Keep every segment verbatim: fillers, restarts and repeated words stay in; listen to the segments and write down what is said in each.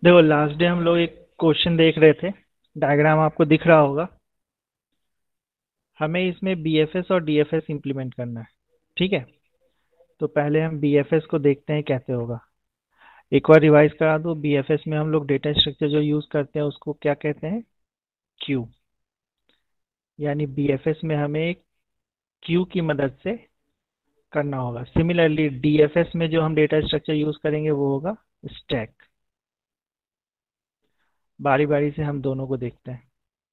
देखो, last day हम लोग एक क्वेश्चन देख रहे थे। डायग्राम आपको दिख रहा होगा। हमें इसमें बी एफ एस और डी एफ एस इम्प्लीमेंट करना है। ठीक है। तो पहले हम बी एफ एस को देखते हैं कैसे होगा। एक बार रिवाइज करा दो। बी एफ एस में हम लोग डेटा स्ट्रक्चर जो यूज करते हैं उसको क्या कहते हैं? क्यू। यानी बी एफ एस में हमें एक क्यू की मदद से करना होगा। सिमिलरली डी एफ एस में जो हम डेटा स्ट्रक्चर यूज करेंगे वो होगा स्टैक। बारी बारी से हम दोनों को देखते हैं।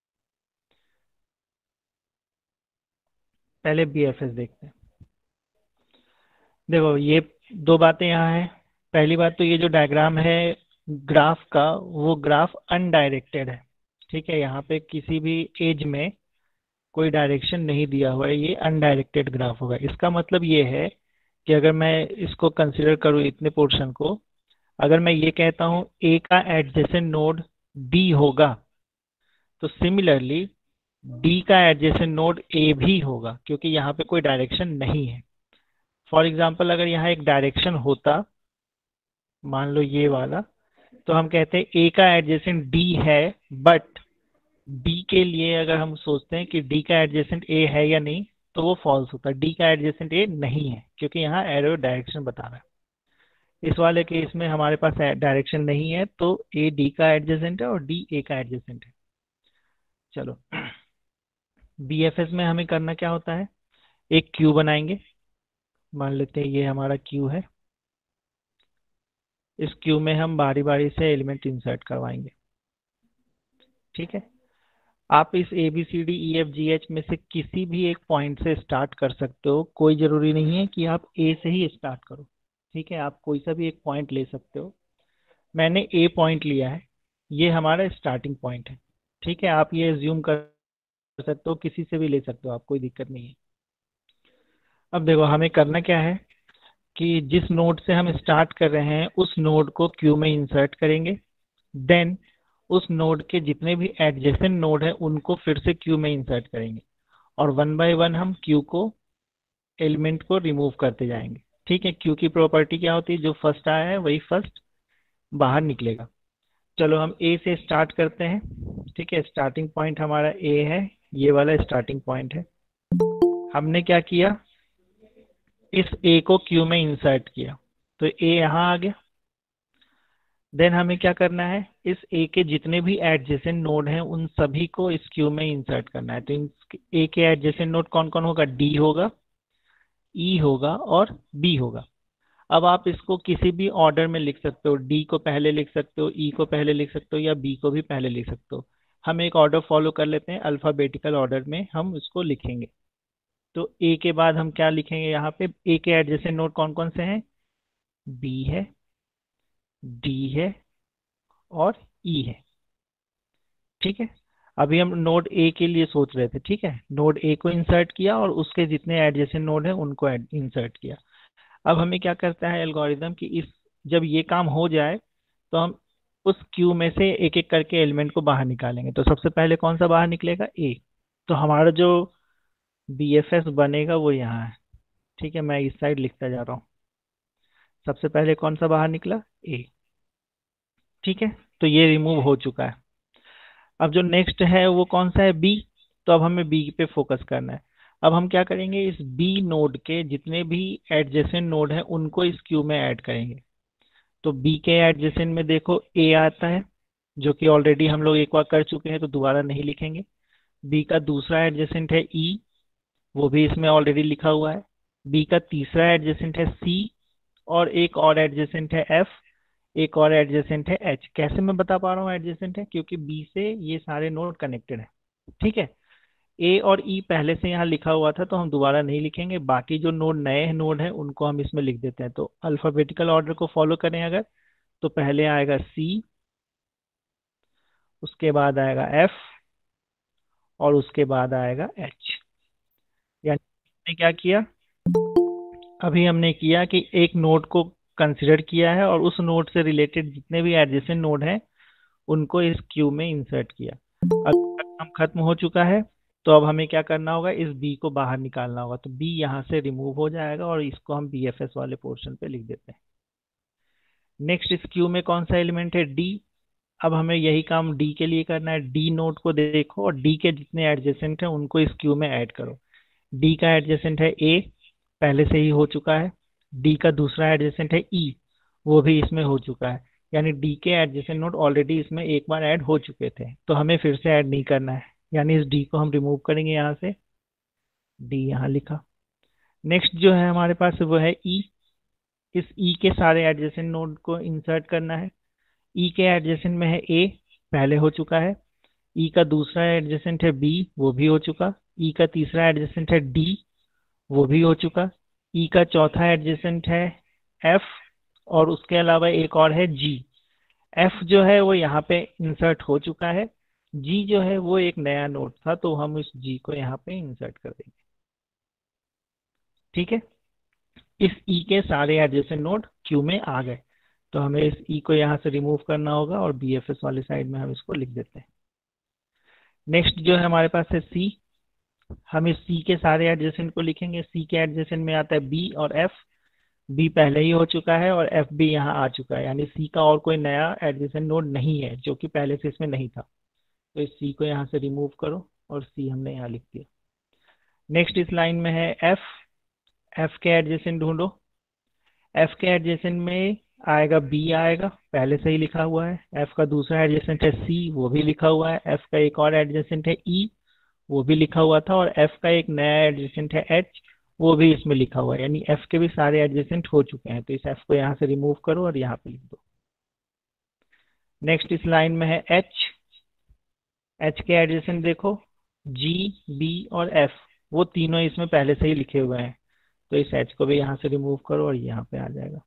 पहले बी एफ एस देखते हैं। देखो, ये दो बातें यहाँ हैं। पहली बात तो ये जो डायग्राम है ग्राफ का, वो ग्राफ अनडायरेक्टेड है। ठीक है, यहाँ पे किसी भी एज में कोई डायरेक्शन नहीं दिया हुआ है। ये अनडायरेक्टेड ग्राफ होगा। इसका मतलब ये है कि अगर मैं इसको कंसिडर करूँ, इतने पोर्शन को, अगर मैं ये कहता हूँ ए का एडजेसेंट नोड डी होगा, तो सिमिलरली डी का एडजेसेंट नोड ए भी होगा, क्योंकि यहाँ पे कोई डायरेक्शन नहीं है। फॉर एग्जाम्पल, अगर यहाँ एक डायरेक्शन होता, मान लो ये वाला, तो हम कहते हैं ए का एडजेसेंट डी है। बट डी के लिए अगर हम सोचते हैं कि डी का एडजेसेंट ए है या नहीं, तो वो फॉल्स होता है। डी का एडजेसेंट ए नहीं है, क्योंकि यहाँ एरो डायरेक्शन बता रहा है। इस वाले केस में हमारे पास डायरेक्शन नहीं है, तो ए डी का एडजेसेंट है और डी ए का एडजेसेंट है। चलो, बी एफ एस में हमें करना क्या होता है? एक क्यू बनाएंगे। मान लेते हैं ये हमारा क्यू है। इस क्यू में हम बारी बारी से एलिमेंट इंसर्ट करवाएंगे। ठीक है। आप इस A B C D E F G H में से किसी भी एक पॉइंट से स्टार्ट कर सकते हो। कोई जरूरी नहीं है कि आप ए से ही स्टार्ट करो। ठीक है, आप कोई सा भी एक पॉइंट ले सकते हो। मैंने ए पॉइंट लिया है। ये हमारा स्टार्टिंग पॉइंट है। ठीक है, आप ये एज्यूम कर सकते हो, किसी से भी ले सकते हो आप, कोई दिक्कत नहीं है। अब देखो, हमें करना क्या है कि जिस नोड से हम स्टार्ट कर रहे हैं उस नोड को क्यू में इंसर्ट करेंगे। देन उस नोड के जितने भी एडजेसेंट नोड है उनको फिर से क्यू में इंसर्ट करेंगे। और वन बाय वन हम क्यू को, एलिमेंट को रिमूव करते जाएंगे। ठीक है, क्यू की प्रॉपर्टी क्या होती है? जो फर्स्ट आया है वही फर्स्ट बाहर निकलेगा। चलो, हम ए से स्टार्ट करते हैं। ठीक है, स्टार्टिंग पॉइंट हमारा ए है। ये वाला स्टार्टिंग पॉइंट है। हमने क्या किया? इस ए को क्यू में इंसर्ट किया, तो ए यहाँ आ गया। देन हमें क्या करना है? इस ए के जितने भी एडजेसेंट नोड हैं उन सभी को इस क्यू में इंसर्ट करना है। तो इन ए के एडजेसेंट नोड कौन कौन होगा? डी होगा, ई होगा और बी होगा। अब आप इसको किसी भी ऑर्डर में लिख सकते हो। डी को पहले लिख सकते हो, ई को पहले लिख सकते हो, या बी को भी पहले लिख सकते हो। हम एक ऑर्डर फॉलो कर लेते हैं, अल्फाबेटिकल ऑर्डर में हम इसको लिखेंगे। तो ए के बाद हम क्या लिखेंगे? यहाँ पे ए के एडजेसेंट नोड कौन कौन से हैं? बी है, डी है और ई है। ठीक है, अभी हम नोड ए के लिए सोच रहे थे। ठीक है, नोड ए को इंसर्ट किया और उसके जितने एडजेसेंट नोड हैं उनको इंसर्ट किया। अब हमें क्या करता है एल्गोरिदम कि इस, जब ये काम हो जाए तो हम उस क्यू में से एक एक करके एलिमेंट को बाहर निकालेंगे। तो सबसे पहले कौन सा बाहर निकलेगा? ए। तो हमारा जो बी एफ एस बनेगा वो यहाँ है। ठीक है, मैं इस साइड लिखता जा रहा हूँ। सबसे पहले कौन सा बाहर निकला? ए। ठीक है, तो ये रिमूव हो चुका है। अब जो नेक्स्ट है वो कौन सा है? बी। तो अब हमें बी पे फोकस करना है। अब हम क्या करेंगे? इस बी नोड के जितने भी एडजेसेंट नोड हैं उनको इस क्यू में ऐड करेंगे। तो बी के एडजेसेंट में देखो ए आता है, जो कि ऑलरेडी हम लोग एक बार कर चुके हैं तो दोबारा नहीं लिखेंगे। बी का दूसरा एडजेसेंट है ई, वो भी इसमें ऑलरेडी लिखा हुआ है। बी का तीसरा एडजेसेंट है सी, और एक और एडजेसेंट है एफ, एक और एडजेसेंट है एच। कैसे मैं बता पा रहा हूँ एडजेसेंट है? क्योंकि बी से ये सारे नोड कनेक्टेड है। ठीक है, ए और ई पहले से यहाँ लिखा हुआ था तो हम दोबारा नहीं लिखेंगे। बाकी जो नोड नए नोड हैं उनको हम इसमें लिख देते हैं। तो अल्फाबेटिकल ऑर्डर को फॉलो करें अगर, तो पहले आएगा सी, उसके बाद आएगा एफ और उसके बाद आएगा एच। यानी हमने क्या किया? अभी हमने किया कि एक नोड को कंसिडर किया है और उस नोड से रिलेटेड जितने भी एडजेसेंट नोड हैं उनको इस क्यू में इंसर्ट किया। अब काम खत्म हो चुका है। तो अब हमें क्या करना होगा? इस बी को बाहर निकालना होगा। तो बी यहाँ से रिमूव हो जाएगा और इसको हम बी एफ एस वाले पोर्शन पे लिख देते हैं। नेक्स्ट, इस क्यू में कौन सा एलिमेंट है? डी। अब हमें यही काम डी के लिए करना है। डी नोड को देखो और डी के जितने एडजेसेंट हैं उनको इस क्यू में ऐड करो। डी का एडजेसेंट है ए, पहले से ही हो चुका है। डी का दूसरा एडजेसेंट है ई, वो भी इसमें हो चुका है। यानी डी के एडजेसेंट नोड ऑलरेडी इसमें एक बार ऐड हो चुके थे, तो हमें फिर से ऐड नहीं करना है। यानी इस डी को हम रिमूव करेंगे यहाँ से, डी यहाँ लिखा। नेक्स्ट जो है हमारे पास वो है ई। इस ई के सारे एडजेसेंट नोड को इंसर्ट करना है। ई के एडजेसेंट में है ए, पहले हो चुका है। ई का दूसरा एडजेसेंट है बी, वो भी हो चुका। ई का तीसरा एडजेसेंट है डी, वो भी हो चुका। ई का चौथा एडजेसेंट है एफ, और उसके अलावा एक और है जी। एफ जो है वो यहाँ पे इंसर्ट हो चुका है। जी जो है वो एक नया नोड था, तो हम इस जी को यहाँ पे इंसर्ट कर देंगे। ठीक है, इस ई के सारे एडजेसेंट नोड क्यू में आ गए, तो हमें इस ई को यहाँ से रिमूव करना होगा और बी एफ एस वाली साइड में हम इसको लिख देते हैं। नेक्स्ट जो है हमारे पास है सी। हम इस सी के सारे एडजेसेंट को लिखेंगे। सी के एडजेसेंट में आता है बी और एफ। बी पहले ही हो चुका है और एफ भी यहाँ आ चुका है, यानी सी का और कोई नया एडजेसेंट नोड नहीं है, जो कि पहले से इसमें नहीं था। तो इस सी को यहाँ से रिमूव करो और सी हमने यहाँ लिख दिया। नेक्स्ट इस लाइन में है एफ। एफ के एडजेसेंट ढूंढो। एफ के एडजेसेंट में आएगा बी, आएगा, पहले से ही लिखा हुआ है। एफ का दूसरा एडजेसेंट है सी, वो भी लिखा हुआ है। एफ का एक और एडजेसेंट है ई, वो भी लिखा हुआ था। और एफ का एक नया एडजेसेंट है एच, वो भी इसमें लिखा हुआ है। यानी एफ के भी सारे एडजेसेंट हो चुके हैं, तो इस एफ को यहाँ से रिमूव करो और यहाँ पे लिख दो। नेक्स्ट इस लाइन में है एच। एच के एडजेसेंट देखो, जी, बी और एफ, वो तीनों इसमें पहले से ही लिखे हुए हैं, तो इस एच को भी यहाँ से रिमूव करो और यहाँ पे आ जाएगा।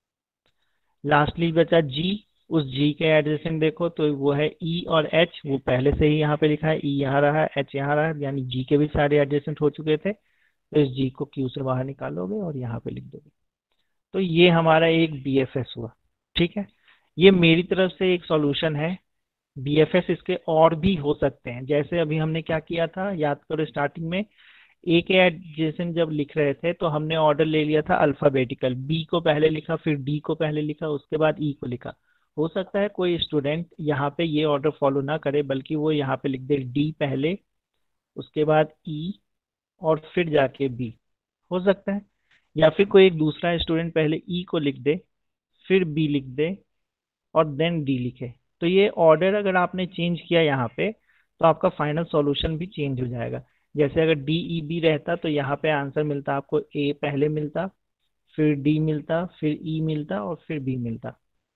लास्टली बचा जी। उस जी के एडजेसेंट देखो तो वो है ई और एच, वो पहले से ही यहाँ पे लिखा है। ई यहाँ रहा, एच यहाँ रहा, यानी जी के भी सारे एडजेसेंट हो चुके थे, तो इस जी को क्यू से बाहर निकालोगे और यहाँ पे लिख दोगे। तो ये हमारा एक बी एफ एस हुआ। ठीक है, ये मेरी तरफ से एक सॉल्यूशन है। बी एफ एस इसके और भी हो सकते हैं। जैसे अभी हमने क्या किया था, याद करो, स्टार्टिंग में ए के एडजेसेंट जब लिख रहे थे तो हमने ऑर्डर ले लिया था अल्फाबेटिकल। बी को पहले लिखा, फिर डी को पहले लिखा, उसके बाद ई को लिखा। हो सकता है कोई स्टूडेंट यहाँ पे ये ऑर्डर फॉलो ना करे, बल्कि वो यहाँ पे लिख दे डी पहले, उसके बाद ई, और फिर जाके बी। हो सकता है, या फिर कोई एक दूसरा स्टूडेंट पहले ई को लिख दे, फिर बी लिख दे, और देन डी लिखे। तो ये ऑर्डर अगर आपने चेंज किया यहाँ पे, तो आपका फाइनल सॉल्यूशन भी चेंज हो जाएगा। जैसे अगर डी ई बी रहता तो यहाँ पे आंसर मिलता आपको, ए पहले मिलता, फिर डी मिलता, फिर ई मिलता, और फिर बी मिलता।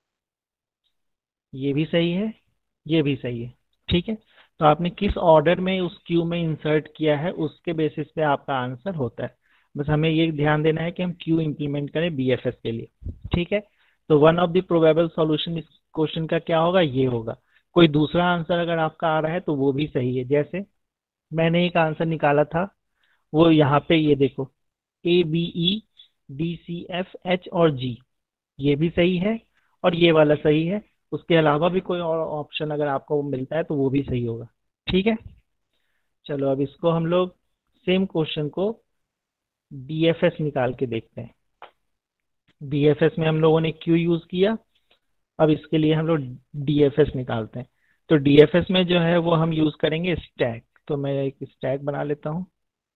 ये भी सही है, ये भी सही है। ठीक है, तो आपने किस ऑर्डर में उस क्यू में इंसर्ट किया है, उसके बेसिस पे आपका आंसर होता है। बस हमें ये ध्यान देना है कि हम क्यू इंप्लीमेंट करें बी एफ एस के लिए। ठीक है, तो one of the probable solution इस क्वेश्चन का क्या होगा, ये होगा। कोई दूसरा आंसर अगर आपका आ रहा है तो वो भी सही है। जैसे मैंने एक आंसर निकाला था, वो यहाँ पे ये देखो, A B E D C F H और जी, ये भी सही है और ये वाला सही है। उसके अलावा भी कोई और ऑप्शन अगर आपको मिलता है तो वो भी सही होगा। ठीक है, चलो अब इसको हम लोग सेम क्वेश्चन को डी एफ एस निकाल के देखते हैं। डी एफ एस में हम लोगों ने क्यू यूज किया, अब इसके लिए हम लोग डी एफ एस निकालते हैं। तो डी एफ एस में जो है वो हम यूज करेंगे स्टैक। तो मैं एक स्टैक बना लेता हूँ।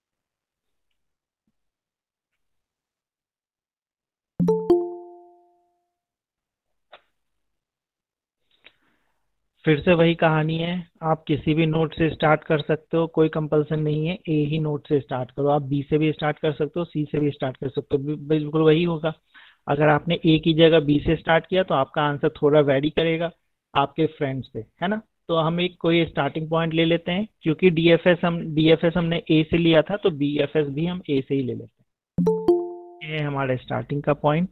फिर से वही कहानी है, आप किसी भी नोट से स्टार्ट कर सकते हो, कोई कंपलसन नहीं है ए ही नोट से स्टार्ट करो। आप बी से भी स्टार्ट कर सकते हो, सी से भी स्टार्ट कर सकते हो, बिल्कुल वही होगा। अगर आपने ए की जगह बी से स्टार्ट किया तो आपका आंसर थोड़ा वेरी करेगा आपके फ्रेंड से, है ना। तो हम एक कोई स्टार्टिंग पॉइंट ले लेते हैं, क्योंकि डीएफएस हम डीएफएस हमने ए से लिया था, तो बीएफएस भी हम ए से ही ले लेते हैं। ये हमारा स्टार्टिंग का पॉइंट।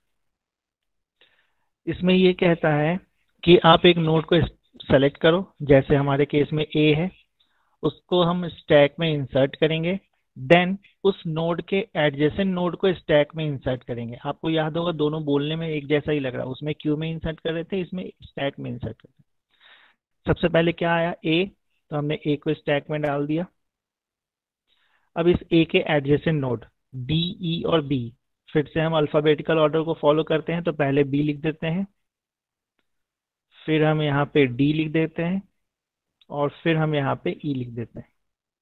इसमें ये कहता है कि आप एक नोड को सेलेक्ट करो, जैसे हमारे केस में ए है, उसको हम स्टैक में इंसर्ट करेंगे। देन उस नोड के एडजेसेंट नोड को स्टैक में इंसर्ट करेंगे। आपको याद होगा दोनों बोलने में एक जैसा ही लग रहा है, उसमें क्यू में इंसर्ट कर रहे थे, इसमें स्टैक में इंसर्ट कर रहे थे। सबसे पहले क्या आया, ए, तो हमने ए को स्टैक में डाल दिया। अब इस ए के एडजेसेंट नोड डी ई और बी, फिर से हम अल्फाबेटिकल ऑर्डर को फॉलो करते हैं, तो पहले बी लिख देते हैं, फिर हम यहाँ पे डी लिख देते हैं और फिर हम यहाँ पे ई लिख देते हैं।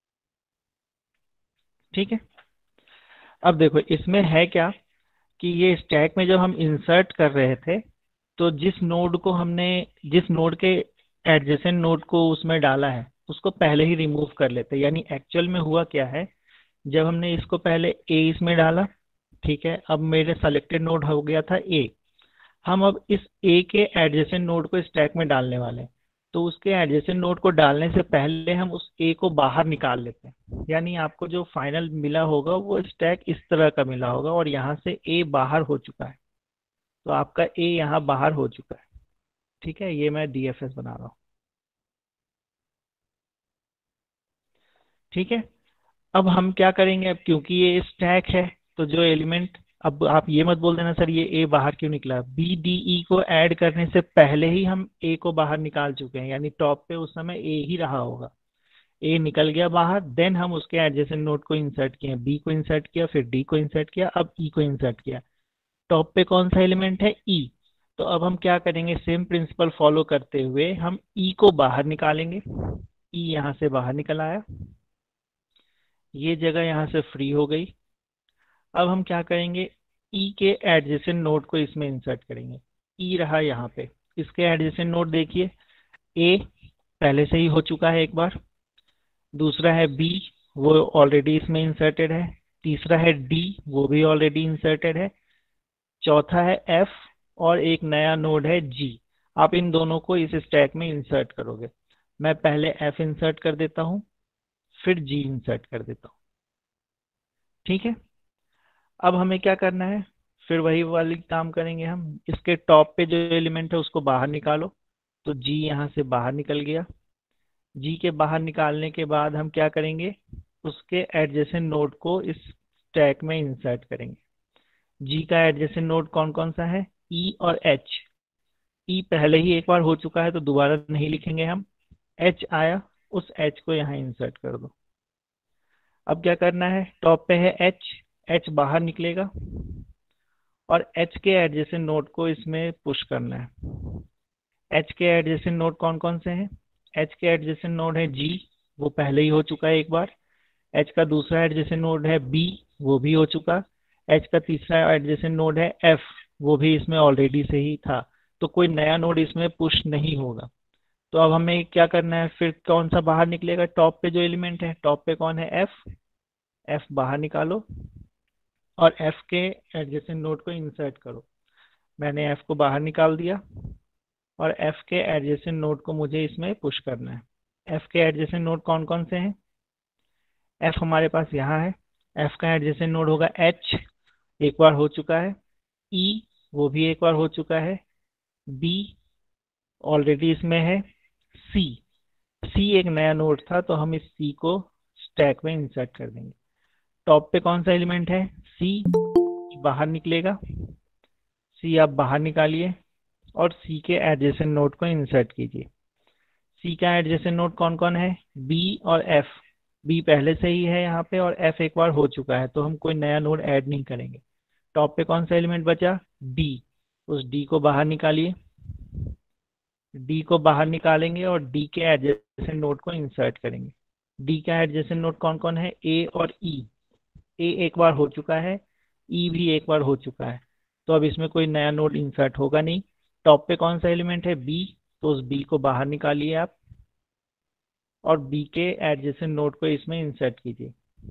ठीक है, अब देखो इसमें है क्या कि ये स्टैक में जब हम इंसर्ट कर रहे थे तो जिस नोड को हमने जिस नोड के एडजेसेंट नोड को उसमें डाला है उसको पहले ही रिमूव कर लेते हैं। यानी एक्चुअल में हुआ क्या है, जब हमने इसको पहले ए इसमें डाला, ठीक है, अब मेरे सेलेक्टेड नोड हो गया था ए, हम अब इस ए के एडजेसेंट नोड को स्टैक में डालने वाले हैं। तो उसके एडजेसेंट नोड को डालने से पहले हम उस ए को बाहर निकाल लेते हैं। यानी आपको जो फाइनल मिला होगा वो स्टैक इस तरह का मिला होगा और यहाँ से ए बाहर हो चुका है। तो आपका ए यहाँ बाहर हो चुका है। ठीक है, ये मैं डीएफएस बना रहा हूँ। ठीक है, अब हम क्या करेंगे, अब क्योंकि ये स्टैक है तो जो एलिमेंट, अब आप ये मत बोल देना सर ये ए बाहर क्यों निकला, बी डी ई को ऐड करने से पहले ही हम ए को बाहर निकाल चुके हैं। यानी टॉप पे उस समय ए ही रहा होगा, ए निकल गया बाहर, देन हम उसके एडजेसेंट नोड को इंसर्ट किए, बी को इंसर्ट किया, फिर डी को इंसर्ट किया, अब ई को इंसर्ट किया। टॉप पे कौन सा एलिमेंट है, ई। तो अब हम क्या करेंगे, सेम प्रिंसिपल फॉलो करते हुए हम ई को बाहर निकालेंगे। ई यहाँ से बाहर निकल आया, ये जगह यहाँ से फ्री हो गई। अब हम क्या करेंगे, ई के एडजेसेंट नोड को इसमें इंसर्ट करेंगे। ई रहा यहाँ पे, इसके एडजेसेंट नोड देखिए, ए पहले से ही हो चुका है एक बार, दूसरा है बी, वो ऑलरेडी इसमें इंसर्टेड है, तीसरा है डी, वो भी ऑलरेडी इंसर्टेड है, चौथा है एफ और एक नया नोड है जी। आप इन दोनों को इस स्टैक में इंसर्ट करोगे। मैं पहले एफ इंसर्ट कर देता हूँ, फिर जी इंसर्ट कर देता हूँ। ठीक है, अब हमें क्या करना है, फिर वही वाली काम करेंगे हम। इसके टॉप पे जो एलिमेंट है उसको बाहर निकालो। तो जी यहाँ से बाहर निकल गया। जी के बाहर निकालने के बाद हम क्या करेंगे, उसके एडजेसेंट नोड को इस स्टैक में इंसर्ट करेंगे। जी का एडजेसेंट नोड कौन कौन सा है, ई और एच। ई पहले ही एक बार हो चुका है तो दोबारा नहीं लिखेंगे हम। एच आया, उस एच को यहाँ इंसर्ट कर दो। अब क्या करना है, टॉप पे है एच, एच बाहर निकलेगा और एच के एडजेसेंट नोड को इसमें पुश करना है। एच के एडजेसेंट नोड कौन कौन से हैं, एच के एडजेसेंट नोड है जी, वो पहले ही हो चुका है एक बार। एच का दूसरा एडजेसेंट नोड है बी, वो भी हो चुका। एच का तीसरा एडजेसेंट नोड है एफ, वो भी इसमें ऑलरेडी से ही था, तो कोई नया नोड इसमें पुश नहीं होगा। तो अब हमें क्या करना है, फिर कौन सा बाहर निकलेगा, टॉप पे जो एलिमेंट है, टॉप पे कौन है, एफ। एफ बाहर निकालो और एफ के एडजेसेंट नोड को इंसर्ट करो। मैंने एफ को बाहर निकाल दिया और एफ के एडजेसेंट नोड को मुझे इसमें पुश करना है। एफ के एडजेसेंट नोड कौन कौन से हैं, एफ हमारे पास यहाँ है, एफ का एडजेसेंट नोड होगा एच, एक बार हो चुका है। ई, वो भी एक बार हो चुका है। बी ऑलरेडी इसमें है। सी, सी एक नया नोड था तो हम इस सी को स्टैक में इंसर्ट कर देंगे। टॉप पे कौन सा एलिमेंट है, सी, बाहर निकलेगा। सी आप बाहर निकालिए और सी के एडजेसेंट नोड को इंसर्ट कीजिए। सी का एडजेसेंट नोड कौन कौन है, बी और एफ। बी पहले से ही है यहाँ पे और एफ एक बार हो चुका है तो हम कोई नया नोड ऐड नहीं करेंगे। टॉप पे कौन सा एलिमेंट बचा, डी, उस डी को बाहर निकालिए। डी को बाहर निकालेंगे और डी के एडजेसेंट नोड को इंसर्ट करेंगे। डी का एडजेसेंट नोड कौन कौन है, ए और ई। ए एक बार हो चुका है, ई भी एक बार हो चुका है, तो अब इसमें कोई नया नोड इंसर्ट होगा नहीं। टॉप पे कौन सा एलिमेंट है, बी, तो उस बी को बाहर निकालिए आप और बी के एडजेसेंट नोड को इसमें इंसर्ट कीजिए।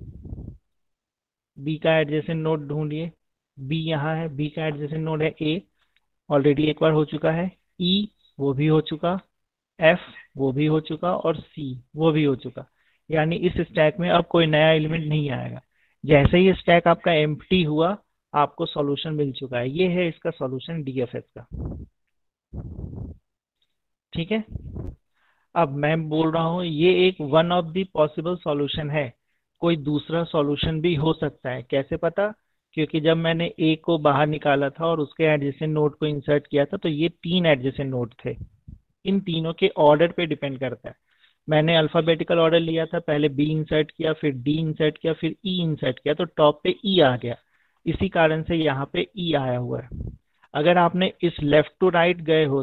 बी का एडजेसेंट नोड ढूंढिए, बी यहाँ है, बी का एडजेसेंट नोड है ए, ऑलरेडी एक बार हो चुका है। ई, वो भी हो चुका। एफ, वो भी हो चुका और सी, वो भी हो चुका। यानी इस स्टैक में अब कोई नया एलिमेंट नहीं आएगा। जैसे ही स्टैक आपका एम्प्टी हुआ आपको सॉल्यूशन मिल चुका है। ये है इसका सॉल्यूशन डीएफएस का। ठीक है, अब मैं बोल रहा हूँ ये एक one of the possible solution है, कोई दूसरा सॉल्यूशन भी हो सकता है। कैसे पता, क्योंकि जब मैंने ए को बाहर निकाला था और उसके एडजेसेंट नोड को इंसर्ट किया था तो ये तीन एडजेसेंट नोड थे। इन तीनों के ऑर्डर पे डिपेंड करता है। मैंने अल्फाबेटिकल ऑर्डर लिया था, पहले बी इंसर्ट किया, फिर डी इंसर्ट किया, फिर ई इंसर्ट किया, तो टॉप पे ई आ गया। इसी कारण से यहाँ पे ई आया हुआ है। अगर आपने इस लेफ्ट टू राइट गए होते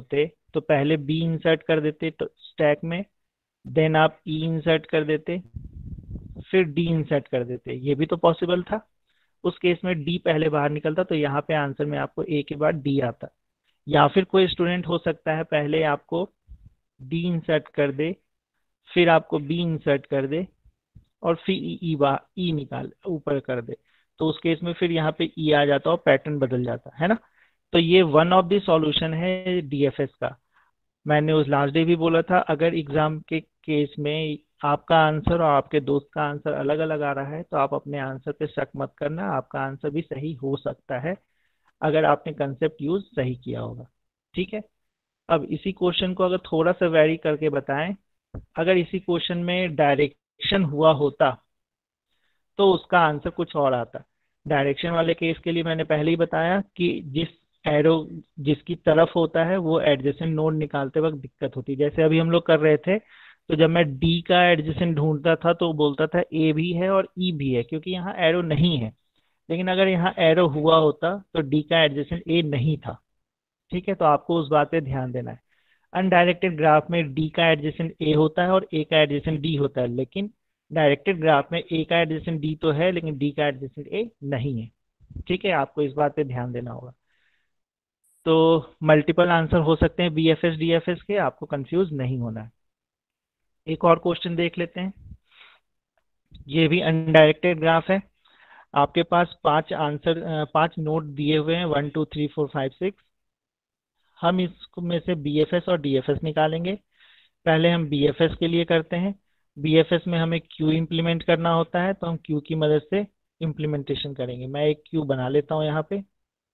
तो पहले बी इंसर्ट कर देते तो स्टैक में, देन आप ई इंसर्ट कर देते, फिर डी इंसर्ट कर देते, ये भी तो पॉसिबल था। उस केस में डी पहले बाहर निकलता तो यहाँ पे आंसर में आपको ए के बाद डी आता। या फिर कोई स्टूडेंट हो सकता है पहले आपको डी इंसर्ट कर दे, फिर आपको बी इंसर्ट कर दे, और फिर ई ई बा ई निकाल ऊपर कर दे, तो उस केस में फिर यहाँ पे ई आ जाता और पैटर्न बदल जाता है ना। तो ये वन ऑफ द सॉल्यूशन है डीएफएस का। मैंने उस लास्ट डे भी बोला था, अगर एग्जाम के केस में आपका आंसर और आपके दोस्त का आंसर अलग अलग आ रहा है तो आप अपने आंसर पे शक मत करना, आपका आंसर भी सही हो सकता है अगर आपने कंसेप्ट यूज सही किया होगा। ठीक है, अब इसी क्वेश्चन को अगर थोड़ा सा वेरी करके बताएं, अगर इसी क्वेश्चन में डायरेक्शन हुआ होता तो उसका आंसर कुछ और आता। डायरेक्शन वाले केस के लिए मैंने पहले ही बताया कि जिस एरो जिसकी तरफ होता है वो एडजेसेंट नोड निकालते वक्त दिक्कत होती है। जैसे अभी हम लोग कर रहे थे, तो जब मैं डी का एडजेसेंट ढूंढता था तो बोलता था ए भी है और ई भी है, क्योंकि यहाँ एरो नहीं है। लेकिन अगर यहाँ एरो हुआ होता तो डी का एडजेसेंट ए नहीं था। ठीक है, तो आपको उस बात पे ध्यान देना है। अनडायरेक्टेड ग्राफ में डी का एडजेसेंट ए होता है और ए का एडजेसेंट डी होता है, लेकिन डायरेक्टेड ग्राफ में ए का एडजेसेंट डी तो है लेकिन डी का एडजेसेंट ए नहीं है। ठीक है, आपको इस बात पे ध्यान देना होगा। तो मल्टीपल आंसर हो सकते हैं बीएफएस डीएफएस के, आपको कंफ्यूज नहीं होना है। एक और क्वेश्चन देख लेते हैं, ये भी अनडायरेक्टेड ग्राफ है। आपके पास पांच आंसर पांच नोट दिए हुए हैं, one two three four five six. हम इसमें से बीएफएस और डीएफएस निकालेंगे। पहले हम बीएफएस के लिए करते हैं। बीएफएस में हमें क्यू इम्प्लीमेंट करना होता है, तो हम क्यू की मदद से इम्प्लीमेंटेशन करेंगे। मैं एक क्यू बना लेता हूं यहाँ पे,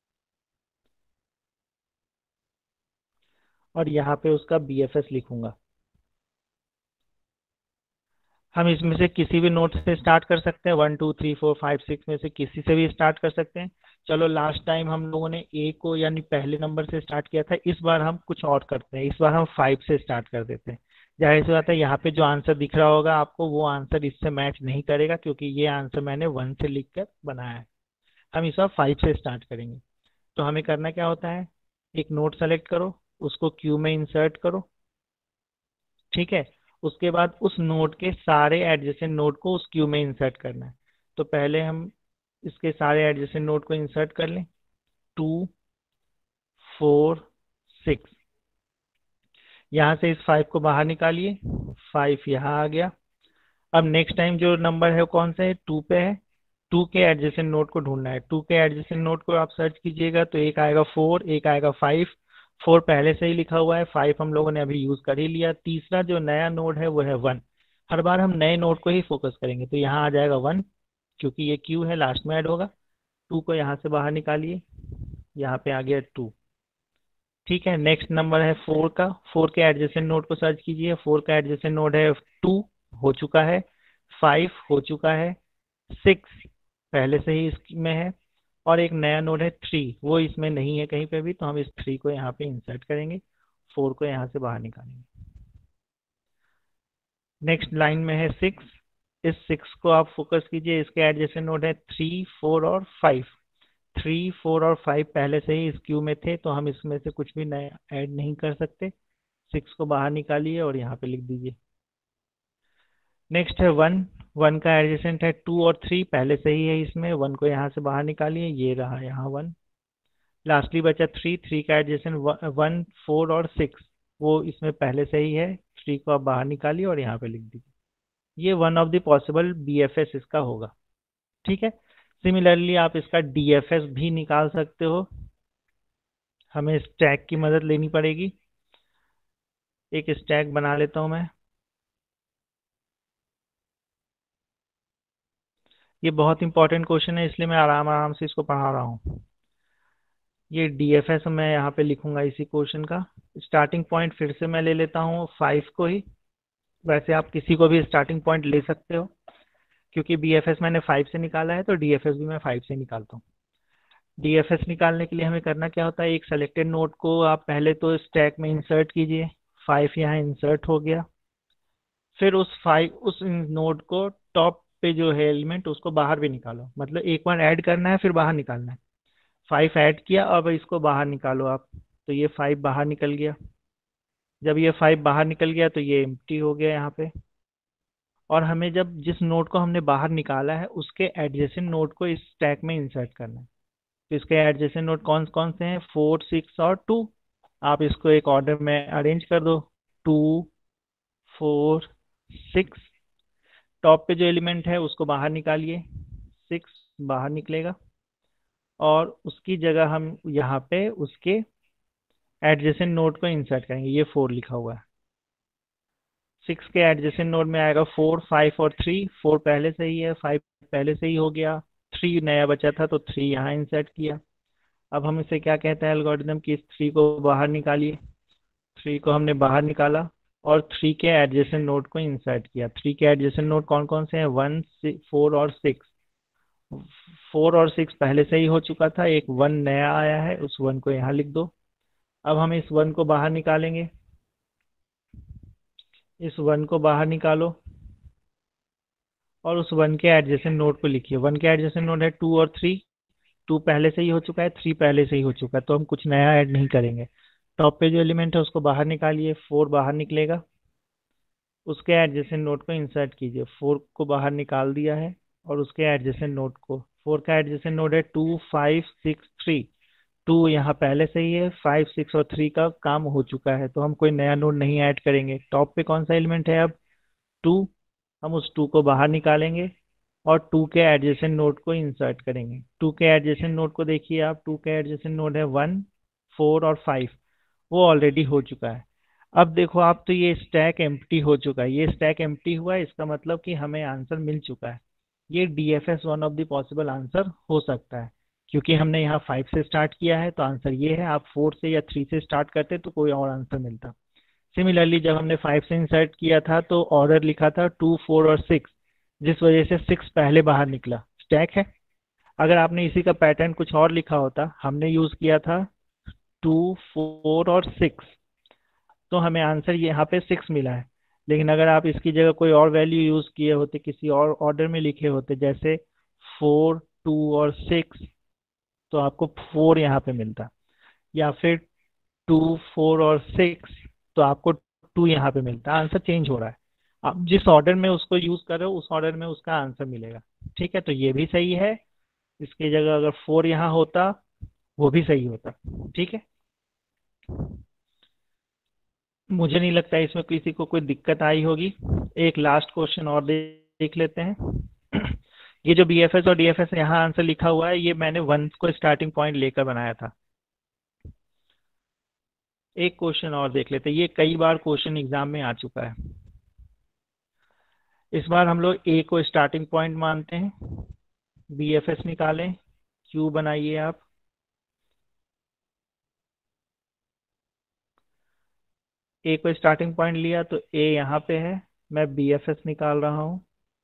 और यहाँ पे उसका बीएफएस लिखूंगा। हम इसमें से किसी भी नोट से स्टार्ट कर सकते हैं, one two three four five six में से किसी से भी स्टार्ट कर सकते हैं। चलो, लास्ट टाइम हम लोगों ने ए को यानी पहले नंबर से स्टार्ट किया था, इस बार हम कुछ और करते हैं, इस बार हम फाइव से स्टार्ट कर देते हैं। जाहिर सी बात है यहाँ पे जो आंसर दिख रहा होगा आपको वो आंसर इससे मैच नहीं करेगा, क्योंकि ये आंसर मैंने वन से लिख कर बनाया है। हम इस बार फाइव से स्टार्ट करेंगे। तो हमें करना क्या होता है, एक नोट सेलेक्ट करो, उसको क्यू में इंसर्ट करो। ठीक है, उसके बाद उस नोड के सारे एडजेसेंट नोड को उस क्यू में इंसर्ट करना है। तो पहले हम इसके सारे एडजेसेंट नोड को इंसर्ट कर लें, टू फोर सिक्स। यहाँ से इस फाइव को बाहर निकालिए, फाइव यहाँ आ गया। अब नेक्स्ट टाइम जो नंबर है वो कौन सा है, टू पे है। टू के एडजेसेंट नोड को ढूंढना है। टू के एडजेसेंट नोड को आप सर्च कीजिएगा तो एक आएगा फोर, एक आएगा फाइव। फोर पहले से ही लिखा हुआ है, फाइव हम लोगों ने अभी यूज कर ही लिया। तीसरा जो नया नोड है वो है वन। हर बार हम नए नोड को ही फोकस करेंगे, तो यहाँ आ जाएगा वन, क्योंकि ये क्यू है लास्ट में ऐड होगा। टू को यहाँ से बाहर निकालिए, यहाँ पे आ गया टू। ठीक है, नेक्स्ट नंबर है फोर का। फोर के एडजेसेंट नोड को सर्च कीजिए। फोर का एडजेसेंट नोड है टू, हो चुका है। फाइव हो चुका है। सिक्स पहले से ही इसमें है। और एक नया नोड है थ्री, वो इसमें नहीं है कहीं पे भी, तो हम इस थ्री को यहाँ पे इंसर्ट करेंगे। फोर को यहाँ से बाहर निकालेंगे। नेक्स्ट लाइन में है सिक्स। इस सिक्स को आप फोकस कीजिए, इसके एडजेसेंट नोड है थ्री फोर और फाइव। थ्री फोर और फाइव पहले से ही इस क्यू में थे, तो हम इसमें से कुछ भी नया ऐड नहीं कर सकते। सिक्स को बाहर निकालिए और यहाँ पे लिख दीजिए। नेक्स्ट है वन। वन का एडजेसेंट है टू और थ्री, पहले से ही है इसमें। वन को यहाँ से बाहर निकालिए, ये रहा यहाँ वन। लास्टली बचा थ्री। थ्री का एडजेसेंट वन फोर और सिक्स, वो इसमें पहले से ही है। थ्री को आप बाहर निकालिए और यहाँ पे लिख दीजिए। ये one of the possible BFS इसका होगा। ठीक है, सिमिलरली आप इसका डीएफएस भी निकाल सकते हो। हमें स्टैक की मदद लेनी पड़ेगी। एक स्टैक बना लेता हूं मैं। ये बहुत इंपॉर्टेंट क्वेश्चन है, इसलिए मैं आराम आराम से इसको पढ़ा रहा हूँ। ये डीएफएस मैं यहाँ पे लिखूंगा इसी क्वेश्चन का। स्टार्टिंग पॉइंट फिर से मैं ले लेता हूँ फाइव को ही। वैसे आप किसी को भी स्टार्टिंग पॉइंट ले सकते हो, क्योंकि बीएफएस मैंने फाइव से निकाला है तो डीएफएस भी मैं फाइव से निकालता हूँ। डीएफएस निकालने के लिए हमें करना क्या होता है, एक सेलेक्टेड नोड को आप पहले तो स्टैक में इंसर्ट कीजिए। फाइव यहाँ इंसर्ट हो गया। फिर उस फाइव उस नोड को टॉप पे जो है एलिमेंट उसको बाहर भी निकालो, मतलब एक बार ऐड करना है फिर बाहर निकालना है। फाइव ऐड किया, अब इसको बाहर निकालो आप, तो ये फाइव बाहर निकल गया। जब ये फाइव बाहर निकल गया तो ये एम्प्टी हो गया यहाँ पे। और हमें जब जिस नोड को हमने बाहर निकाला है उसके एडजेसेंट नोड को इस स्टैक में इंसर्ट करना है। तो इसके एडजेसेंट नोड कौन कौन से हैं, फोर सिक्स और टू। आप इसको एक ऑर्डर में अरेंज कर दो, टू फोर सिक्स। टॉप पे जो एलिमेंट है उसको बाहर निकालिए, सिक्स बाहर निकलेगा। और उसकी जगह हम यहाँ पे उसके एडजेसेंट नोड को इंसर्ट करेंगे, ये फोर लिखा हुआ है। सिक्स के एडजेसेंट नोड में आएगा फोर फाइव और थ्री। फोर पहले से ही है, फाइव पहले से ही हो गया, थ्री नया बचा था तो थ्री यहाँ इंसर्ट किया। अब हम इसे क्या कहते हैं एल्गोरिदम की, इस थ्री को बाहर निकालिए। थ्री को हमने बाहर निकाला और थ्री के एडजेसेंट नोड को इंसर्ट किया। थ्री के एडजेसेंट नोड कौन कौन से हैं, वन फोर और सिक्स। फोर और सिक्स पहले से ही हो चुका था, एक वन नया आया है, उस वन को यहाँ लिख दो। अब हम इस वन को बाहर निकालेंगे, इस वन को बाहर निकालो और उस वन के एडजेसेंट नोड को लिखिए। वन के एडजेसेंट नोड है टू और थ्री। टू पहले से ही हो चुका है, थ्री पहले से ही हो चुका है, तो हम कुछ नया ऐड नहीं करेंगे। टॉप पे जो एलिमेंट है उसको बाहर निकालिए, फोर बाहर निकलेगा। उसके एडजेसेंट नोड को इंसर्ट कीजिए। फोर को बाहर निकाल दिया है और उसके एडजेसेंट नोड को, फोर का एडजेसेंट नोड है two five six three. Two यहाँ पहले से ही है, फाइव सिक्स और थ्री का काम हो चुका है, तो हम कोई नया नोड नहीं ऐड करेंगे। टॉप पे कौन सा एलिमेंट है अब, टू। हम उस टू को बाहर निकालेंगे और टू के एडजेसेंट नोड को इंसर्ट करेंगे। टू के एडजेसेंट नोड को देखिए आप, टू के एडजेसेंट नोड है वन फोर और फाइव, वो ऑलरेडी हो चुका है। अब देखो आप, तो ये स्टैक एम्प्टी हो चुका है, ये स्टैक एम्प्टी हुआ है, इसका मतलब कि हमें आंसर मिल चुका है। ये D F S one of the possible answer हो सकता है, क्योंकि हमने यहाँ फाइव से स्टार्ट किया है तो आंसर ये है। आप फोर से या थ्री से स्टार्ट करते तो कोई और आंसर मिलता। सिमिलरली जब हमने फाइव से इंसर्ट किया था तो ऑर्डर लिखा था टू फोर और सिक्स, जिस वजह से सिक्स पहले बाहर निकला, स्टैक है। अगर आपने इसी का पैटर्न कुछ और लिखा होता, हमने यूज किया था टू फोर और सिक्स, तो हमें आंसर यहाँ पे सिक्स मिला है। लेकिन अगर आप इसकी जगह कोई और वैल्यू यूज किए होते, किसी और ऑर्डर में लिखे होते, जैसे फोर टू और सिक्स, तो आपको फोर यहाँ पे मिलता। या फिर टू फोर और सिक्स, तो आपको टू यहाँ पे मिलता। आंसर चेंज हो रहा है, आप जिस ऑर्डर में उसको यूज कर रहे हो उस ऑर्डर में उसका आंसर मिलेगा। ठीक है, तो ये भी सही है। इसकी जगह अगर फोर यहाँ होता वो भी सही होता। ठीक है, मुझे नहीं लगता इसमें किसी को कोई दिक्कत आई होगी। एक लास्ट क्वेश्चन और देख लेते हैं। ये जो बी एफ एस और डी एफ एस यहाँ आंसर लिखा हुआ है, ये मैंने वन को स्टार्टिंग पॉइंट लेकर बनाया था। एक क्वेश्चन और देख लेते हैं, ये कई बार क्वेश्चन एग्जाम में आ चुका है। इस बार हम लोग ए को स्टार्टिंग पॉइंट मानते हैं, बी एफ एस निकालें, क्यू बनाइए आप। ए को स्टार्टिंग पॉइंट लिया तो ए यहाँ पे है, मैं बी एफ एस निकाल रहा हूँ।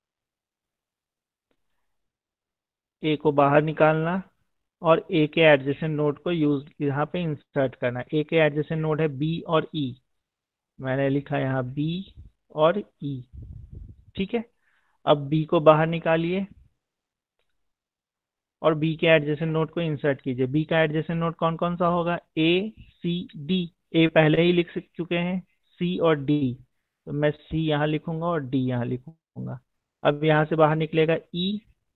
ए को बाहर निकालना और ए के एडजेसेंट नोड को यूज यहाँ पे इंसर्ट करना। ए के एडजेसेंट नोड है बी और ई, मैंने लिखा यहाँ बी और ई। ठीक है, अब बी को बाहर निकालिए और बी के एडजेसेंट नोड को इंसर्ट कीजिए। बी का एडजेसेंट नोड कौन कौन सा होगा, ए सी डी। ए पहले ही लिख चुके हैं, सी और डी, तो मैं सी यहाँ लिखूंगा और डी यहाँ लिखूंगा। अब यहाँ से बाहर निकलेगा ई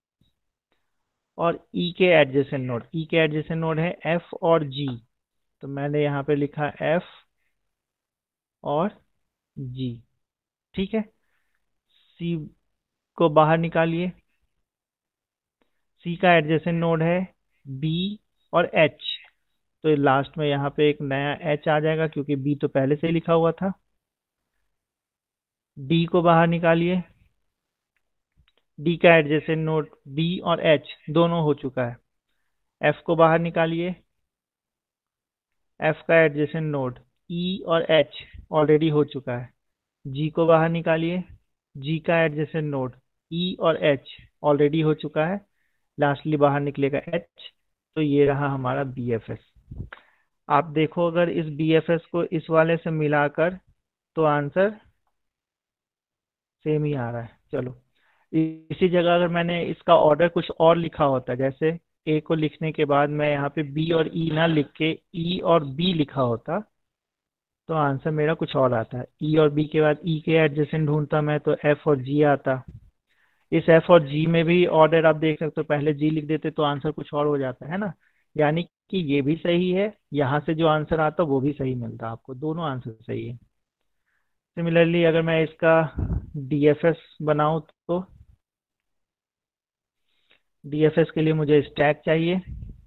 और ई के एडजेसेंट नोड, ई के एडजेसेंट नोड है एफ और जी, तो मैंने यहाँ पे लिखा एफ और जी। ठीक है, सी को बाहर निकालिए। सी का एडजेसेंट नोड है बी और एच, तो लास्ट में यहाँ पे एक नया एच आ जाएगा क्योंकि बी तो पहले से ही लिखा हुआ था। डी को बाहर निकालिए। डी का एडजेसेंट नोड बी और एच दोनों हो चुका है। एफ को बाहर निकालिए। एफ का एडजेसेंट नोड ई और एच ऑलरेडी हो चुका है। जी को बाहर निकालिए। जी का एडजेसेंट नोड ई और एच ऑलरेडी हो चुका है। लास्टली बाहर निकलेगा एच, तो ये रहा हमारा बी एफ एस। आप देखो अगर इस बी एफ एस को इस वाले से मिलाकर तो आंसर सेम ही आ रहा है। चलो, इसी जगह अगर मैंने इसका ऑर्डर कुछ और लिखा होता, जैसे ए को लिखने के बाद मैं यहाँ पे बी और ई ना लिख के ई और बी लिखा होता, तो आंसर मेरा कुछ और आता है। ई और बी के बाद ई के एडजेसेंट ढूंढता मैं तो एफ और जी आता। इस एफ और जी में भी ऑर्डर आप देख सकते हो, पहले जी लिख देते तो आंसर कुछ और हो जाता है ना। यानी कि ये भी सही है, यहाँ से जो आंसर आता वो भी सही मिलता आपको, दोनों आंसर सही है। सिमिलरली अगर मैं इसका डीएफएस बनाऊं तो डीएफएस के लिए मुझे स्टैक चाहिए।